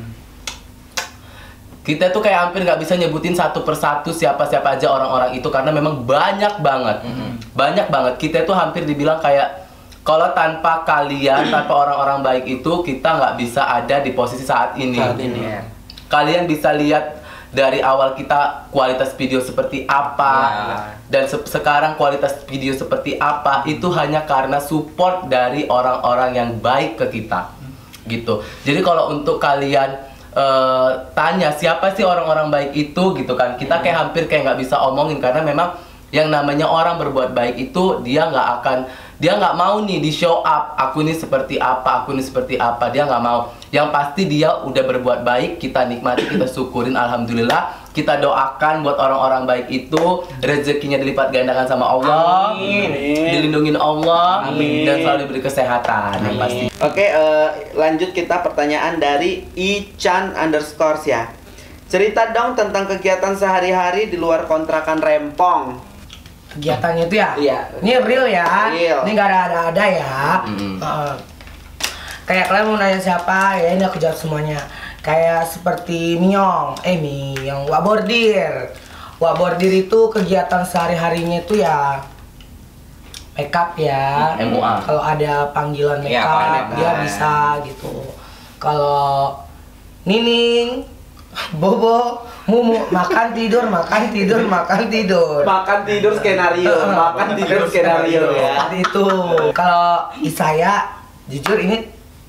Kita tuh kayak hampir nggak bisa nyebutin satu persatu siapa-siapa aja orang-orang itu karena memang banyak banget, banyak banget. Kita tuh hampir dibilang kayak kalau tanpa kalian, tanpa orang-orang baik itu kita nggak bisa ada di posisi saat ini. Saat ini. Iya. Kalian bisa lihat dari awal kita kualitas video seperti apa Ya. dan se- sekarang kualitas video seperti apa itu hanya karena support dari orang-orang yang baik ke kita, gitu. Jadi kalau untuk kalian eh, tanya siapa sih orang-orang baik itu gitu kan, kita kayak hampir kayak nggak bisa omongin karena memang yang namanya orang berbuat baik itu dia nggak akan, dia nggak mau nih di show up aku ini seperti apa, aku ini seperti apa, dia nggak mau. Yang pasti dia udah berbuat baik, kita nikmati, kita syukurin, alhamdulillah. Kita doakan buat orang-orang baik itu rezekinya dilipat gandakan sama Allah, Amin. dilindungin Allah, Amin. dan selalu diberi kesehatan yang pasti. Oke, eh, lanjut kita pertanyaan dari Ichan underscore ya. Cerita dong tentang kegiatan sehari-hari di luar kontrakan Rempong. Kegiatannya itu ya? Iya. Ini real ya? Real. Ini nggak ada ada-ada ya? Mm-mm. Heeh. Kayak kalian mau nanya siapa, ya ini aku jawab semuanya. Kayak seperti Miong, eh Miong, Wak Bordir. Wak Bordir itu kegiatan sehari-harinya itu ya make up ya. M U A. Kalau ada panggilan make Iya, up, kalau ada dia make up. bisa gitu. Kalau Nining, Bobo, Mumu, makan tidur, makan tidur, makan tidur. Makan tidur skenario, makan tidur skenario ya. Seperti itu. Kalau Isaya, jujur ini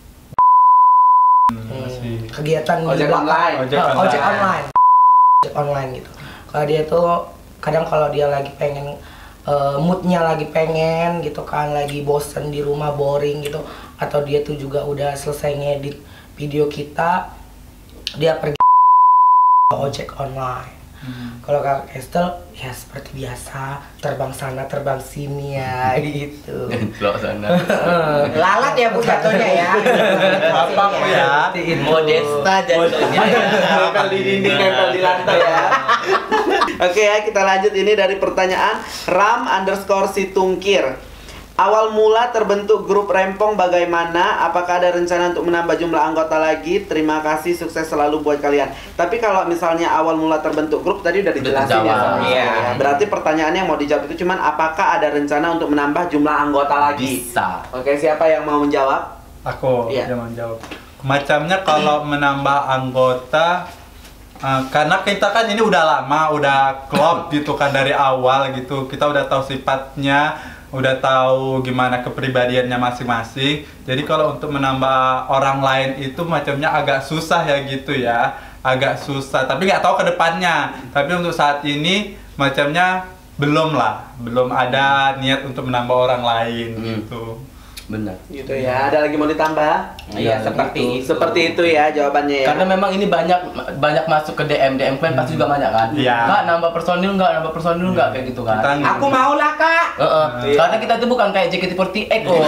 masih kegiatan di Ojek belakang. online. Ojek Oh, ojek online. online. Ojek online gitu. Kalau dia tuh kadang kalau dia lagi pengen eh, moodnya lagi pengen gitu kan, lagi bosen di rumah boring gitu, atau dia tuh juga udah selesai ngedit video kita, dia pergi ojek online. Kalau Kak Estel ya seperti biasa, terbang sana terbang sini ya gitu. Blok sana. Lalat ya Bu jatuhnya ya. apa aku ya? Seperti itu. Modesta jatuhnya ya. Nempel di dinding, nempel di lantai ya. Oke ya, kita lanjut ini dari pertanyaan Ram underscore Situngkir. Awal mula terbentuk grup Rempong bagaimana? Apakah ada rencana untuk menambah jumlah anggota lagi? Terima kasih, sukses selalu buat kalian. Tapi kalau misalnya awal mula terbentuk grup tadi udah dijelasin ya sama Iya. saya. Berarti pertanyaannya yang mau dijawab itu cuman apakah ada rencana untuk menambah jumlah anggota lagi? Bisa. Oke, siapa yang mau menjawab? Aku Iya. yang menjawab. Macamnya kalau menambah anggota, uh, karena kita kan ini udah lama, udah klop gitu kan dari awal gitu. Kita udah tahu sifatnya, udah tahu gimana kepribadiannya masing-masing. Jadi kalau untuk menambah orang lain itu macamnya agak susah ya gitu ya, agak susah. Tapi nggak tahu ke depannya. Tapi untuk saat ini macamnya belum lah, belum ada niat untuk menambah orang lain Hmm. gitu. Benar. Gitu ya. Ada lagi mau ditambah? Iya, Ya, seperti itu. Seperti itu ya jawabannya ya. Karena memang ini banyak banyak masuk ke D M, D M kalian pasti juga banyak kan? Iya. Kak, nambah personil nggak, nambah personil nggak, kayak gitu kan? Kita- Aku mau lah kak, Heeh. Iya. Karena kita itu bukan kayak J K T empat delapan oh.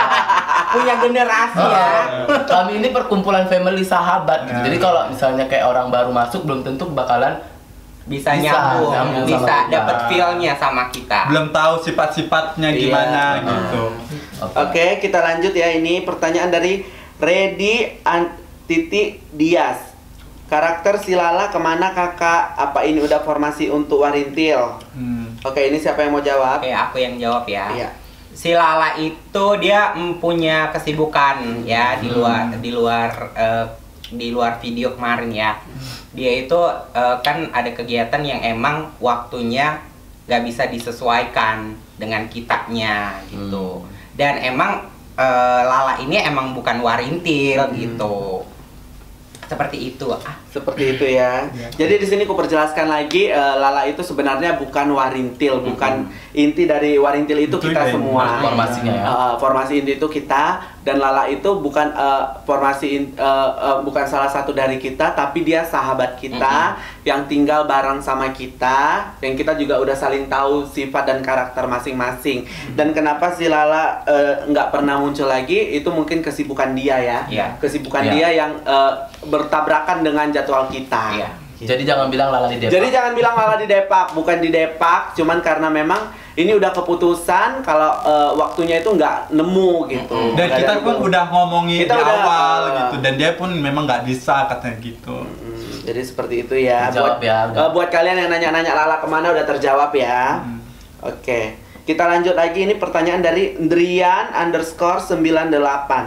punya generasi ya. Heeh. Kami ini perkumpulan family sahabat gitu. Nah. Jadi kalau misalnya kayak orang baru masuk belum tentu bakalan Bisa, Bisa, nyambung, nyambung bisa sama kita. dapat feel-nya sama kita. Belum tahu sifat-sifatnya Iya. gimana gitu. Oke, kita lanjut ya. Ini pertanyaan dari Redi An- Titi Dias. Karakter si Lala kemana kakak? Apa ini udah formasi untuk Warintil? Hmm. Oke, ini siapa yang mau jawab? Oke, aku yang jawab ya. Iya. Si Lala itu dia mempunyai kesibukan ya di luar di luar eh, di luar video kemarin ya. Dia itu eh, kan ada kegiatan yang emang waktunya nggak bisa disesuaikan dengan kitanya gitu. Dan emang eh, Lala ini emang bukan Warintil gitu. Seperti itu. Ah, Seperti itu ya. Jadi di sini aku perjelaskan lagi, eh, Lala itu sebenarnya bukan Warintil, bukan inti dari Warintil itu Itu kita ya, semua. formasinya ya. Eh, formasi inti itu kita, dan Lala itu bukan eh, formasi in- eh, eh, bukan salah satu dari kita, tapi dia sahabat kita yang tinggal bareng sama kita, yang kita juga udah saling tahu sifat dan karakter masing-masing. Dan kenapa si Lala eh, nggak pernah muncul lagi? Itu mungkin kesibukan dia ya. Iya. Kesibukan Iya. dia yang eh, bertabrakan dengan jadwal kita. Iya. Jadi jangan bilang Lala di Depok. Jadi jangan bilang Lala di Depak, bukan di Depak, cuman karena memang ini udah keputusan kalau eh, waktunya itu nggak nemu gitu. Dan Nggak kita ada pun nemu. udah ngomongin Kita di udah, awal uh, gitu, dan dia pun memang nggak bisa katanya gitu. Hmm, jadi seperti itu ya. Dijawab buat, ya, udah. eh, buat kalian yang nanya-nanya Lala kemana udah terjawab ya. Hmm. Oke, kita lanjut lagi. Ini pertanyaan dari Drian underscore sembilan delapan.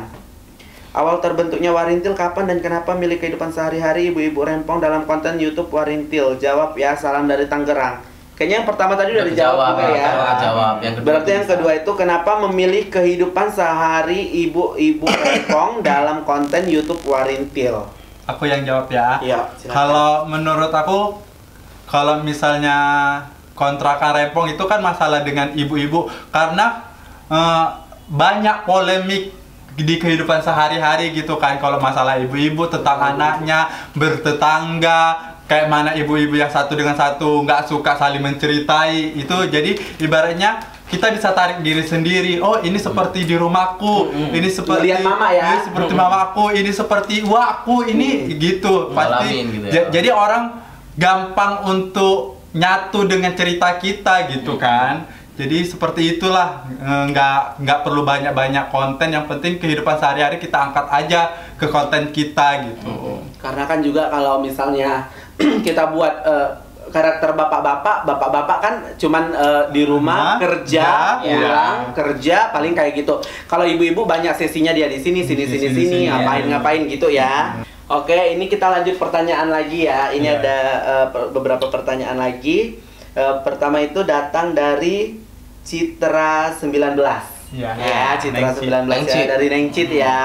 Awal terbentuknya Warintil kapan dan kenapa milik kehidupan sehari-hari ibu-ibu Rempong dalam konten YouTube Warintil? Jawab ya, salam dari Tangerang. Kayaknya yang pertama tadi udah Udah dijawab dijawab, juga ya. ya. Udah jawab. Yang kedua Berarti yang bisa. kedua itu kenapa memilih kehidupan sehari ibu-ibu Rempong dalam konten YouTube Warintil? Aku yang jawab ya. Iya, silakan. Kalau menurut aku, kalau misalnya kontrakan Rempong itu kan masalah dengan ibu-ibu, karena eh, banyak polemik di kehidupan sehari-hari gitu kan. Kalau masalah ibu-ibu tentang anaknya, bertetangga, kayak mana ibu-ibu yang satu dengan satu nggak suka saling menceritai itu. Jadi ibaratnya kita bisa tarik diri sendiri. Oh, ini seperti di rumahku, ini seperti Ngeliat mama ya. ini seperti mamaku, ini seperti waku, ini gitu. Pasti Ngalamin gitu ya. ja- jadi orang gampang untuk nyatu dengan cerita kita gitu kan. Jadi seperti itulah, eh, nggak nggak perlu banyak-banyak konten, yang penting kehidupan sehari-hari kita angkat aja ke konten kita gitu. Karena kan juga kalau misalnya kita buat eh, karakter bapak-bapak, bapak-bapak kan cuman eh, di rumah Rumah, kerja, kerja, pulang iya. kerja, paling kayak gitu. Kalau ibu-ibu banyak sesinya dia di sini, sini, Di sini, sini, sini, sini, ngapain-ngapain gitu ya. Oke, ini kita lanjut pertanyaan lagi ya. Ini Iya. ada eh, per- beberapa pertanyaan lagi. Eh, pertama itu datang dari Citra sembilan belas. Iya. Ya, Citra Neng Cit. sembilan belas Neng ya, Cit. dari Neng Cit ya.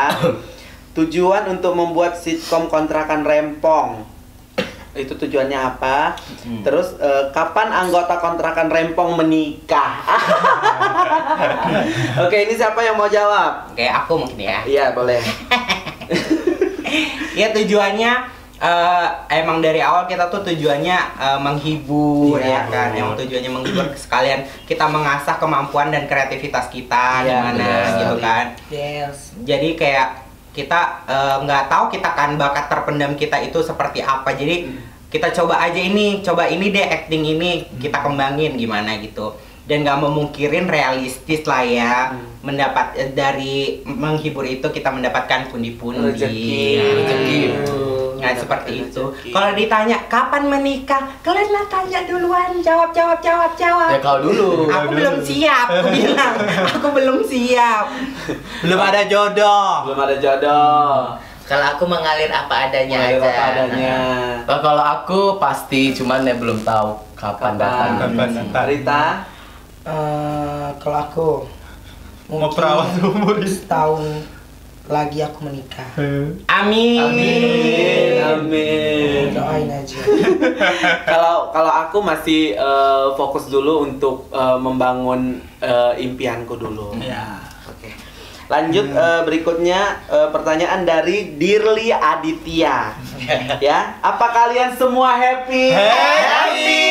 Tujuan untuk membuat sitkom kontrakan Rempong. Itu tujuannya apa? Terus eh, kapan anggota kontrakan Rempong menikah? Oke, ini siapa yang mau jawab? Oke, aku mungkin ya. Iya, boleh. Ya tujuannya eh, emang dari awal kita tuh tujuannya eh, menghibur Iya. ya kan. Emang tujuannya menghibur sekalian kita mengasah kemampuan dan kreativitas kita Iya, gimana benar. gitu kan. Yes. Jadi kayak kita eh, nggak tahu kita kan bakat terpendam kita itu seperti apa. Jadi kita coba aja ini, coba ini deh acting ini kita kembangin gimana gitu. dan nggak memungkirin realistis lah ya Hmm. mendapat eh, dari menghibur itu kita mendapatkan pundi-pundi. Rezeki. Nah, rezeki. Nah, Mendapat seperti itu. rezeki. Kalau ditanya kapan menikah, kalian lah tanya duluan, jawab jawab jawab jawab. Ya kau dulu. Aku belum siap, aku bilang. Aku belum siap. Belum ada jodoh. Belum ada jodoh. Kalau aku mengalir apa adanya Mengalir aja. apa adanya. Oh, kalau aku pasti, cuman ya belum tahu kapan datang. Kapan datang. Rita? Eh, kalau aku Mau perawat umur ini. setahun lagi aku menikah. Amin. Amin. Amin. Doain aja. Kalau kalau aku masih eh, fokus dulu untuk eh, membangun eh, impianku dulu. Ya. Oke. Lanjut eh, berikutnya eh, pertanyaan dari Dirli Aditya. Ya, apa kalian semua happy? Happy.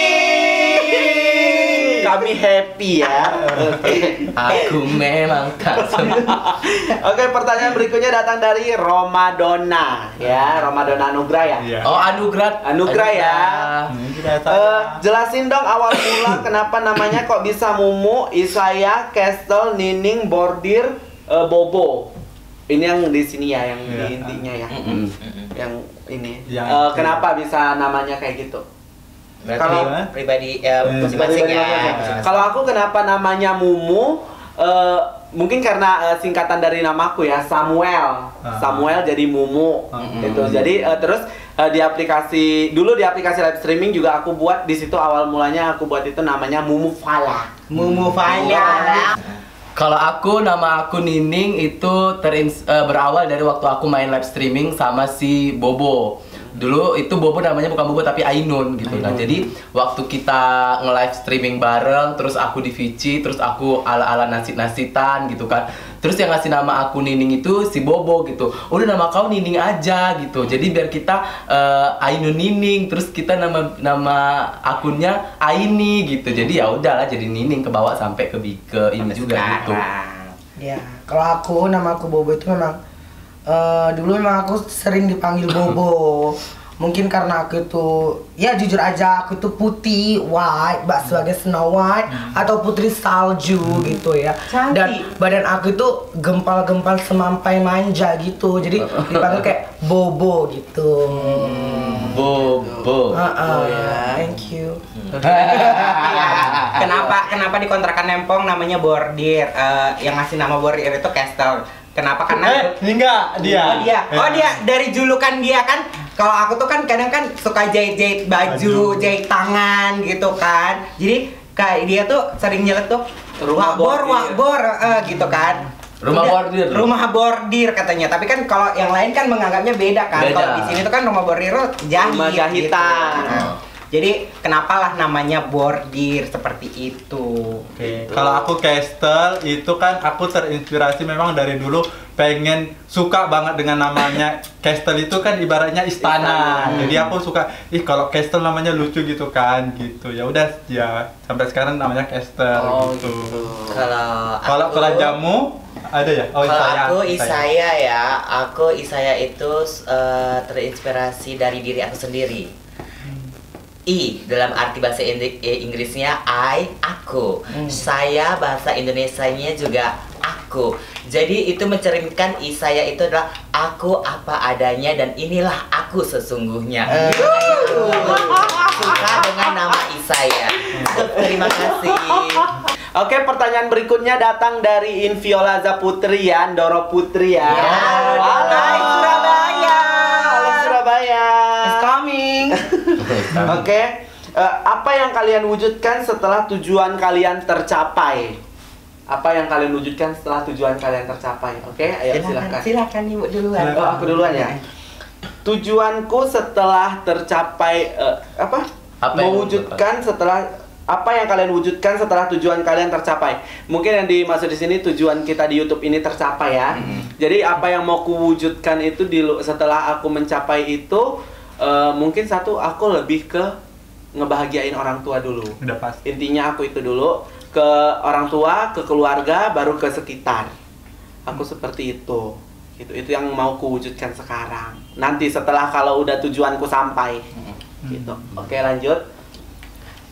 Kami happy ya. Oke. Aku memang tak semua. Oke, pertanyaan berikutnya datang dari Romadona ya, Romadona Anugrah ya. Iya. Oh, anugerah. Anugerah ya. Hmm, kita Eh, tanya. jelasin dong awal mula kenapa namanya kok bisa Mumu, Isaya, Kestel, Nining, Bordir, eh, Bobo. Ini yang di sini ya, yang di Iya. intinya ya. Mm-mm. Yang ini. Yang Eh, itu. kenapa bisa namanya kayak gitu? Berarti Kalau- pribadi ya, Eh, masing-masing ya. Pribadi- Kalau aku kenapa namanya Mumu? Eh, mungkin karena eh, singkatan dari namaku ya, Samuel. Ah. Samuel jadi Mumu. Mm-mm. Gitu. Jadi eh, terus eh, di aplikasi dulu di aplikasi live streaming juga aku buat di situ awal mulanya aku buat itu namanya Mumu Fala. Mumu Fala. Kalau aku, nama aku Nining itu terins eh, berawal dari waktu aku main live streaming sama si Bobo. Dulu itu Bobo namanya bukan Bobo tapi Ainun gitu. Nah, jadi waktu kita nge-live streaming bareng, terus aku di Vici, terus aku ala-ala nasit-nasitan gitu kan. Terus yang ngasih nama aku Nining itu si Bobo gitu. Udah nama kau Nining aja gitu. Jadi biar kita eh, Ainun Nining, terus kita nama nama akunnya Aini gitu. Jadi ya udahlah jadi Nining ke bawah sampai ke bi- ke ini juga gitu. Sekarang. Ya, kalau aku nama aku Bobo itu memang eh, dulu memang aku sering dipanggil Bobo. Mungkin karena aku itu ya jujur aja aku itu putih, white, mbak sebagai Snow White atau putri salju gitu ya. Cantik. Dan badan aku itu gempal-gempal semampai manja gitu. Jadi dipanggil kayak Bobo gitu. Bobo. Ah, ah, ya. thank you. Kenapa kenapa di kontrakan Nempong namanya Bordir? Eh, yang ngasih nama Bordir itu Kestel. Kenapa? Karena Eh, ini enggak dia. Oh dia, oh Eh. dia dari julukan dia kan. Kalau aku tuh kan kadang kan suka jahit-jahit baju, Baju. jahit tangan gitu kan. Jadi kayak dia tuh sering nyeletuk Rumah wak bor, bordir. wak bor, eh, gitu kan. Rumah Udah, bordir. Rumah bordir katanya. Tapi kan kalau yang lain kan menganggapnya beda kan. Beda. Kalau di sini tuh kan rumah bordir tuh jahit. Rumah jahitan. gitu. Nah, jadi kenapalah namanya bordir seperti itu. Oke, kalau aku Kestel itu kan aku terinspirasi memang dari dulu pengen suka banget dengan namanya Kestel itu kan ibaratnya istana. Istana. Jadi aku suka ih kalau Kestel namanya lucu gitu kan gitu. Ya udah ya sampai sekarang namanya Kestel Oh, gitu. gitu. Kalau Kalau aku- kalau jamu ada ya? Oh, Kalau Isaya. aku Isaya ya, aku Isaya itu eh, terinspirasi dari diri aku sendiri. I dalam arti bahasa Indi- eh, Inggrisnya I, aku. Saya bahasa Indonesianya juga aku. Jadi itu mencerminkan Isaya itu adalah aku apa adanya dan inilah aku sesungguhnya. Suka dengan nama Isaya. Terima kasih. Oke, pertanyaan berikutnya datang dari Inviola Zaputri ya, Ndoro Putri ya. Ya, Halo Hai, Surabaya. Halo Surabaya. It's coming. Oke, eh, apa yang kalian wujudkan setelah tujuan kalian tercapai? Apa yang kalian wujudkan setelah tujuan kalian tercapai? Oke, ayo silakan. Silakan Ibu duluan. Oh, aku duluan ya. Tujuanku setelah tercapai eh, apa? Apa yang Mewujudkan setelah apa yang kalian wujudkan setelah tujuan kalian tercapai. Mungkin yang dimaksud di sini tujuan kita di YouTube ini tercapai ya. Jadi apa yang mau kuwujudkan itu di lu- setelah aku mencapai itu eh, mungkin satu aku lebih ke ngebahagiain orang tua dulu. Udah pasti. Intinya aku itu dulu ke orang tua, ke keluarga, baru ke sekitar. Aku seperti itu. Gitu. Itu yang mau kuwujudkan sekarang. Nanti setelah kalau udah tujuanku sampai. Gitu. Oke, lanjut.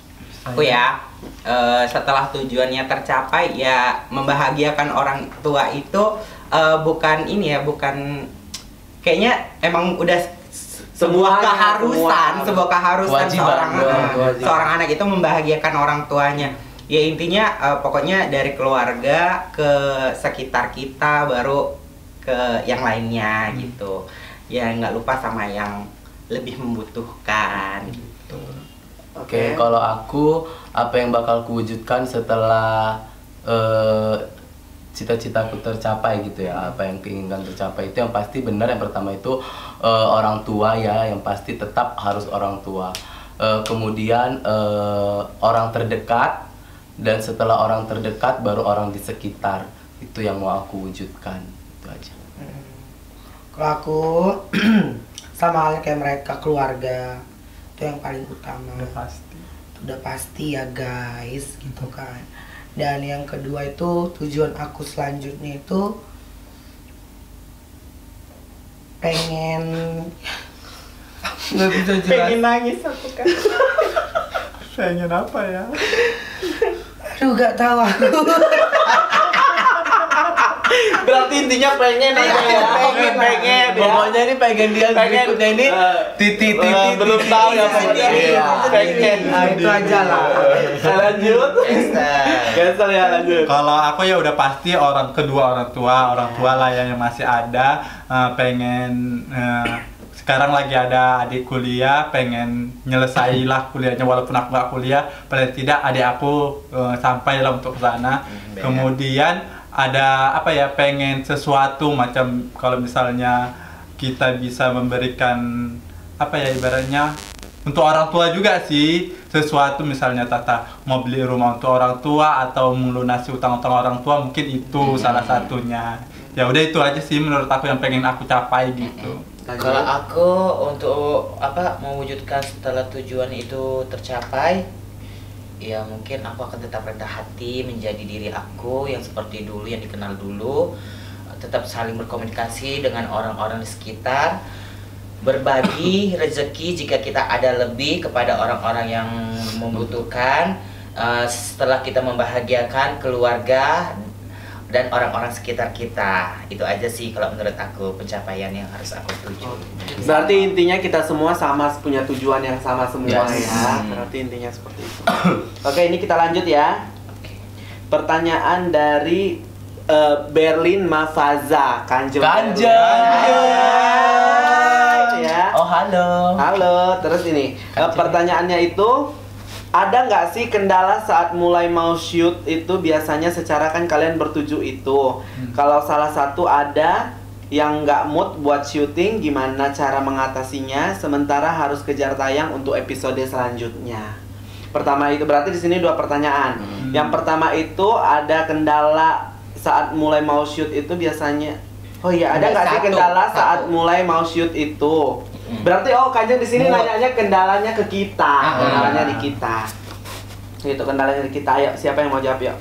Aku ya, eh, setelah tujuannya tercapai ya membahagiakan orang tua itu eh, bukan ini ya, bukan kayaknya emang udah s- sebuah Semuanya, keharusan, semua. sebuah keharusan Kewajiban, seorang kewajiban. anak, seorang anak itu membahagiakan orang tuanya. Ya intinya eh, pokoknya dari keluarga ke sekitar kita baru ke yang lainnya gitu. Ya nggak lupa sama yang lebih membutuhkan gitu. Oke, kalau aku apa yang bakal kuwujudkan setelah eh, cita-citaku tercapai gitu ya, apa yang keinginan tercapai itu yang pasti benar. Yang pertama itu eh, orang tua ya, yang pasti tetap harus orang tua. Eh, kemudian eh, orang terdekat, dan setelah orang terdekat baru orang di sekitar. Itu yang mau aku wujudkan. Itu aja. Kalau aku sama halnya kayak mereka, keluarga itu yang paling utama. Udah pasti. Itu udah pasti ya guys, gitu kan. Dan yang kedua itu tujuan aku selanjutnya itu pengen nggak bisa jelas. nangis aku kan. Pengen apa ya? Aduh gak tahu aku. Berarti intinya pengen ya, Pengen, pengen, pengen ya. Pokoknya ini pengen dia Pengen, berikutnya ini eh, titik eh, titik belum tahu ya pokoknya. Iya. Pengen. Nah, itu aja lah. Nah, lanjut. Cancel ya, lanjut. Kalau aku ya udah pasti orang kedua orang tua, orang tua lah ya yang masih ada. eh, pengen eh, sekarang lagi ada adik kuliah, pengen nyelesailah kuliahnya walaupun aku gak kuliah, paling tidak adik aku eh, sampailah untuk ke sana. benar. Kemudian ada apa ya, pengen sesuatu macam kalau misalnya kita bisa memberikan apa ya ibaratnya untuk orang tua juga sih, sesuatu misalnya Tata mau beli rumah untuk orang tua atau melunasi utang-utang orang tua, mungkin itu salah satunya. Ya udah itu aja sih menurut aku yang pengen aku capai gitu. Kalau aku untuk apa mewujudkan setelah tujuan itu tercapai, ya mungkin aku akan tetap rendah hati menjadi diri aku yang seperti dulu, yang dikenal dulu, tetap saling berkomunikasi dengan orang-orang di sekitar, berbagi rezeki jika kita ada lebih kepada orang-orang yang membutuhkan. Eh, setelah kita membahagiakan keluarga dan orang-orang sekitar kita, itu aja sih kalau menurut aku pencapaian yang harus aku tuju. Berarti intinya kita semua sama punya tujuan yang sama semua Yes. ya. Berarti intinya seperti itu. Oke, ini kita lanjut ya. Oke. Pertanyaan dari eh, Berlin Mafaza, Kanjeng. Kanjeng. Berlin. Ya. Oh halo. Halo, terus ini eh, Kanjeng. pertanyaannya itu, ada nggak sih kendala saat mulai mau shoot itu? Biasanya secara kan kalian bertujuh itu, kalau salah satu ada yang nggak mood buat syuting, gimana cara mengatasinya sementara harus kejar tayang untuk episode selanjutnya? Pertama itu berarti di sini dua pertanyaan. Yang pertama itu ada kendala saat mulai mau shoot itu biasanya. Oh iya, ada Ada nggak sih satu, kendala satu. saat mulai mau shoot itu? Berarti oh Kanjeng di sini Mood. nanyanya kendalanya ke kita, Ah. kendalanya di kita. Itu kendalanya di kita. Ayo, siapa yang mau jawab yuk?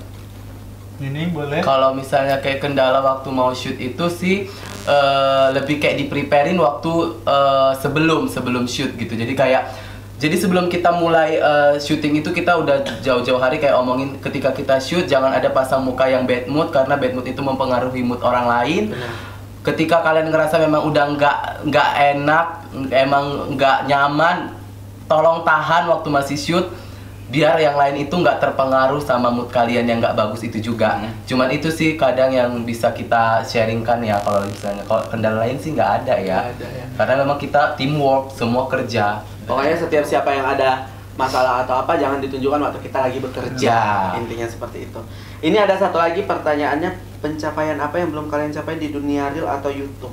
Ini boleh? Kalau misalnya kayak kendala waktu mau shoot itu sih eh, lebih kayak di-preparein waktu eh, sebelum sebelum shoot gitu. Jadi kayak jadi sebelum kita mulai eh, syuting itu kita udah jauh-jauh hari kayak omongin ketika kita shoot jangan ada pasang muka yang bad mood, karena bad mood itu mempengaruhi mood orang lain. Ketika kalian ngerasa memang udah nggak nggak enak, emang nggak nyaman, tolong tahan waktu masih shoot, biar yang lain itu nggak terpengaruh sama mood kalian yang nggak bagus itu juga. Cuman itu sih kadang yang bisa kita sharingkan ya, kalau misalnya kalau kendala lain sih nggak ada ya. Nggak ada ya. Karena memang kita teamwork, semua kerja. Pokoknya setiap siapa yang ada masalah atau apa jangan ditunjukkan waktu kita lagi bekerja. Ya. Intinya seperti itu. Ini ada satu lagi pertanyaannya, pencapaian apa yang belum kalian capai di dunia real atau YouTube?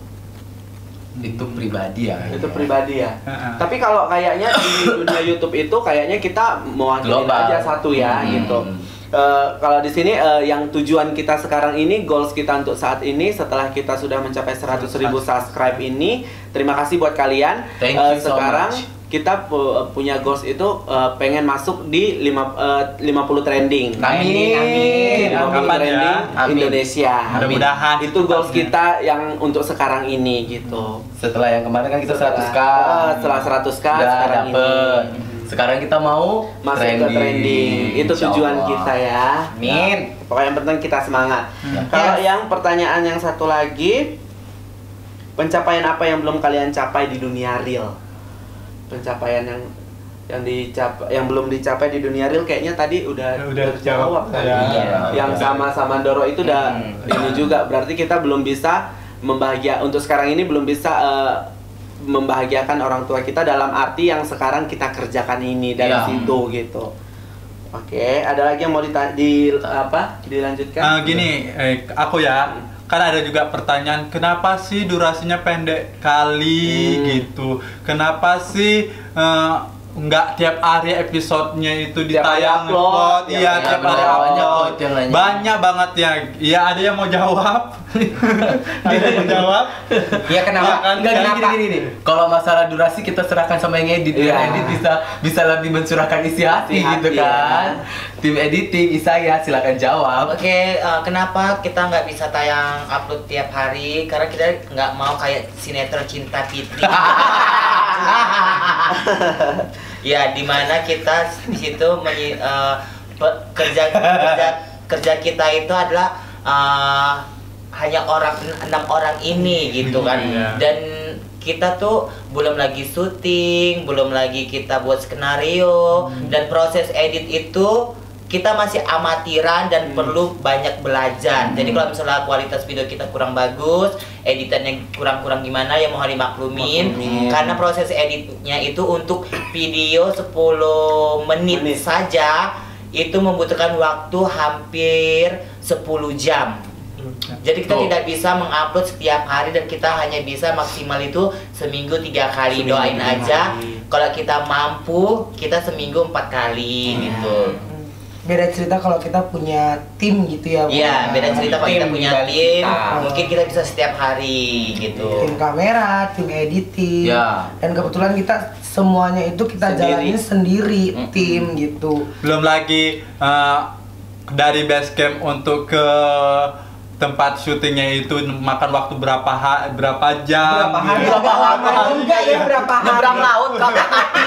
Itu pribadi ya. Itu pribadi ya. Heeh. Tapi kalau kayaknya di dunia YouTube itu kayaknya kita mewakili Global. aja satu ya Hmm. gitu. Eh, kalau di sini eh, yang tujuan kita sekarang ini, goals kita untuk saat ini setelah kita sudah mencapai seratus ribu subscribe ini, terima kasih buat kalian. Thank Eh, you so sekarang much. kita pu- punya goals itu eh, pengen masuk di lima, eh, lima puluh trending. Amin. Amin. lima puluh Kapan trending ya? Amin. Indonesia. Mudah-mudahan Itu goals secepatnya. kita yang untuk sekarang ini gitu. Setelah yang kemarin kan kita Setelah- seratus k. eh, setelah seratus k Udah sekarang dapet. ini. Sekarang kita mau Masuk ke trending. Itu Insya tujuan Allah. kita ya. Amin. Pokoknya yang penting kita semangat. Hmm. Kalau Yes. yang pertanyaan yang satu lagi, pencapaian apa yang belum kalian capai di dunia real? Pencapaian yang yang dicapai, yang belum dicapai di dunia real kayaknya tadi udah Udah terjawab jawab. kan? Ya. Iya. Yang sama sama Doro itu udah Hmm. ini juga, berarti kita belum bisa membahagia untuk sekarang ini belum bisa eh, membahagiakan orang tua kita dalam arti yang sekarang kita kerjakan ini dari Iya. situ gitu. Oke, ada lagi yang mau dita- di apa dilanjutkan? Ah, gini, eh, aku ya, kan ada juga pertanyaan, kenapa sih durasinya pendek kali Hmm. gitu? Kenapa sih eh, nggak tiap hari episodenya itu Tiap hari ditayang upload, upload? tiap Iya, hari tiap hari upload. upload. Banyak kok itu yang nanya. Banyak banget ya. Iya, ada yang mau jawab? Ada yang mau jawab? Ya kenapa? Ya kan, Enggak gini, kenapa? gini, gini, gini. Kalau masalah durasi kita serahkan sama yang edit. Iya. Yang edit bisa bisa lebih mencurahkan isi hati, Isi hati, gitu kan. Tim editing, Isaya silakan jawab. Oke, eh, kenapa kita nggak bisa tayang upload tiap hari? Karena kita nggak mau kayak sinetron Cinta Fitri. Ya, dimana kita di situ menyi- eh, pe- kerja kerja kerja kita itu adalah eh, hanya orang enam orang ini gitu kan. Iya. Dan kita tuh belum lagi syuting, belum lagi kita buat skenario, dan proses edit itu kita masih amatiran dan perlu banyak belajar. Jadi kalau misalnya kualitas video kita kurang bagus, editannya kurang-kurang gimana ya mohon dimaklumin. Maklumin. Karena proses editnya itu untuk video sepuluh menit, Menit. saja itu membutuhkan waktu hampir sepuluh jam. Jadi kita Tuh. tidak bisa mengupload setiap hari dan kita hanya bisa maksimal itu seminggu tiga kali. Seminggu Doain tiga aja kali. kalau kita mampu kita seminggu empat kali gitu. Beda cerita kalau kita punya tim gitu ya. Bu. Iya, beda cerita kalau kita Tim punya dibalik tim, kita. mungkin kita bisa setiap hari gitu. Tim kamera, tim editing. Ya. Dan kebetulan kita semuanya itu kita Sendiri. jalanin sendiri, Mm-mm. tim gitu. Belum lagi eh, dari base camp untuk ke tempat syutingnya itu makan waktu berapa ha berapa jam Berapa hari? gitu. Berapa lama? Enggak ya, berapa hari? Nyebrang laut kakak mati.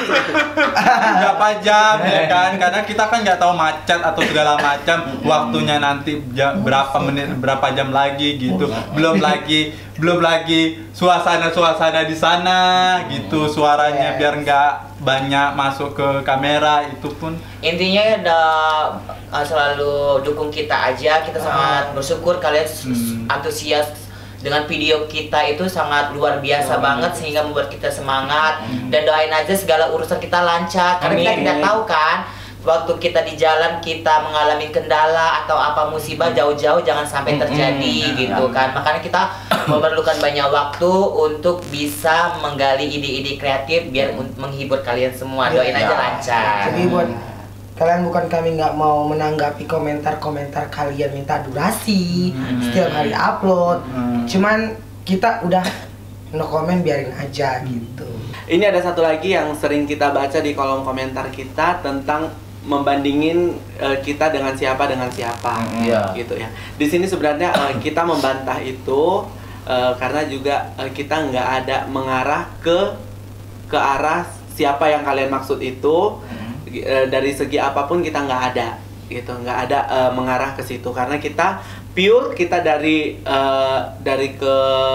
Berapa jam ya kan, karena kita kan nggak tahu macet atau segala macam waktunya nanti jam, berapa menit berapa jam lagi gitu, belum lagi belum lagi suasana-suasana di sana gitu, suaranya Yes. biar nggak banyak masuk ke kamera itu pun. Intinya ada uh, selalu dukung kita aja. Kita sangat bersyukur kalian s- Hmm. antusias dengan video kita itu sangat luar biasa banget sehingga membuat kita semangat. Dan doain aja segala urusan kita lancar karena kita Amin. tidak tahu kan waktu kita di jalan kita mengalami kendala atau apa musibah jauh-jauh jangan sampai terjadi gitu kan. Makanya kita memerlukan banyak waktu untuk bisa menggali ide-ide kreatif biar un- menghibur kalian semua. Doain aja Ya. lancar. Jadi buat kalian bukan kami nggak mau menanggapi komentar-komentar kalian minta durasi setiap hari upload. Cuman kita udah no comment biarin aja gitu. Ini ada satu lagi yang sering kita baca di kolom komentar kita tentang membandingin eh, kita dengan siapa dengan siapa, Iya. gitu ya. Di sini sebenarnya eh, kita membantah itu eh, karena juga eh, kita nggak ada mengarah ke ke arah siapa yang kalian maksud itu. Eh, dari segi apapun kita nggak ada, gitu, nggak ada eh, mengarah ke situ karena kita pure kita dari eh, dari ke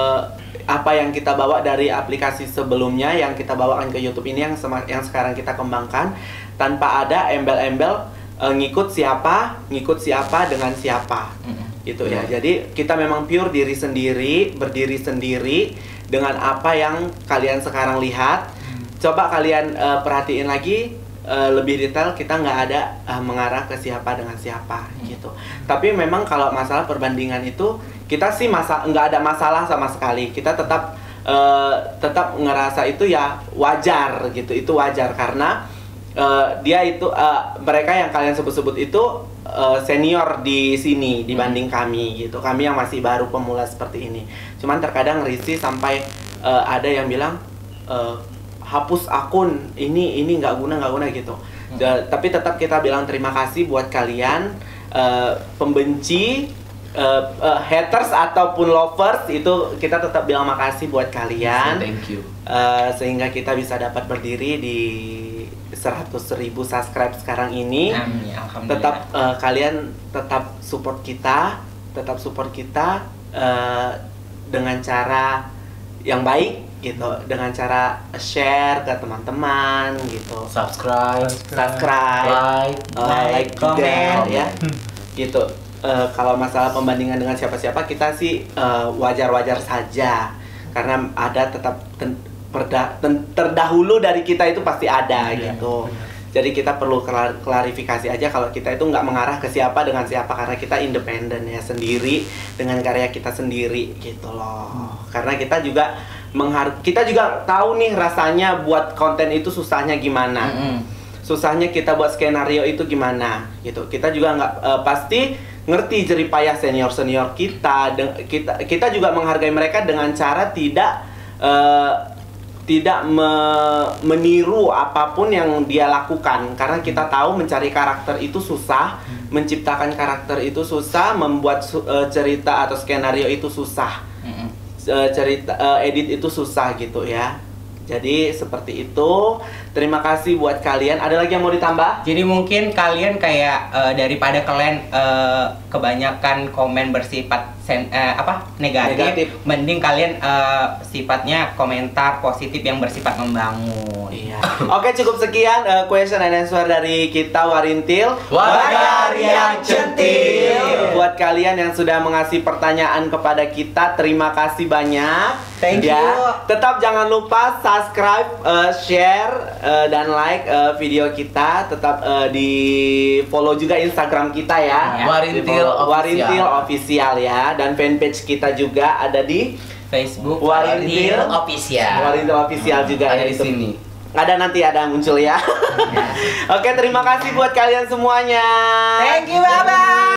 apa yang kita bawa dari aplikasi sebelumnya yang kita bawakan ke YouTube ini yang sema- yang sekarang kita kembangkan tanpa ada embel-embel eh, ngikut siapa, ngikut siapa dengan siapa, gitu ya. Jadi kita memang pure diri sendiri, berdiri sendiri dengan apa yang kalian sekarang lihat. Coba kalian eh, perhatiin lagi eh, lebih detail, kita nggak ada eh, mengarah ke siapa dengan siapa gitu. Tapi memang kalau masalah perbandingan itu kita sih masa nggak ada masalah sama sekali. Kita tetap eh, tetap ngerasa itu ya wajar gitu. Itu wajar karena eh, dia itu eh, mereka yang kalian sebut-sebut itu eh, senior di sini dibanding kami gitu. Kami yang masih baru pemula seperti ini. Cuman terkadang risih sampai eh, ada yang bilang eh, hapus akun ini ini nggak guna nggak guna gitu. Da- tapi tetap kita bilang terima kasih buat kalian eh, pembenci eh, eh, haters ataupun lovers, itu kita tetap bilang makasih buat kalian. Thank you. Eh, sehingga kita bisa dapat berdiri di seratus ribu subscribe sekarang ini. Amin, alhamdulillah. Tetap uh, kalian tetap support kita, tetap support kita uh, dengan cara yang baik gitu, dengan cara share ke teman-teman gitu, Subscribe, subscribe, like, uh, like, like juga comment. ya, gitu. Uh, kalau masalah pembandingan dengan siapa-siapa kita sih uh, wajar-wajar saja, karena ada tetap ten- perda- ten- terdahulu dari kita itu pasti ada Iya, gitu. benar. Jadi kita perlu klar- klarifikasi aja kalau kita itu nggak mengarah ke siapa dengan siapa, karena kita independen ya, sendiri dengan karya kita sendiri gitu loh. Karena kita juga menghar kita juga tahu nih rasanya buat konten itu susahnya gimana. Mm-mm. Susahnya kita buat skenario itu gimana gitu. Kita juga nggak eh, pasti ngerti jerih payah senior senior kita. De- kita kita juga menghargai mereka dengan cara tidak eh, tidak me- meniru apapun yang dia lakukan, karena kita tahu mencari karakter itu susah, menciptakan karakter itu susah, membuat su- eh, cerita atau skenario itu susah. Mm-mm. Eh, cerita eh, edit itu susah gitu ya. Jadi seperti itu. Terima kasih buat kalian. Ada lagi yang mau ditambah? Jadi mungkin kalian kayak eh, daripada kalian eh, kebanyakan komen bersifat sen, eh, apa negatif, Negatif. mending kalian eh, sifatnya komentar positif yang bersifat membangun. Iya. Oke, cukup sekian eh, question and answer dari kita Warintil. Warga yang Centil. Buat kalian yang sudah mengasih pertanyaan kepada kita, terima kasih banyak. Thank ya. you. Tetap jangan lupa subscribe, eh, share, eh, dan like eh, video kita. Tetap eh, di follow juga Instagram kita ya. Warintil Di follow- Official. Warintil Official ya. Dan fanpage kita juga ada di Facebook Warintil Official. Warintil Official juga Ada ya, di itu. sini. Ada nanti ada muncul ya. Oke, terima kasih buat kalian semuanya. Thank you, bye bye.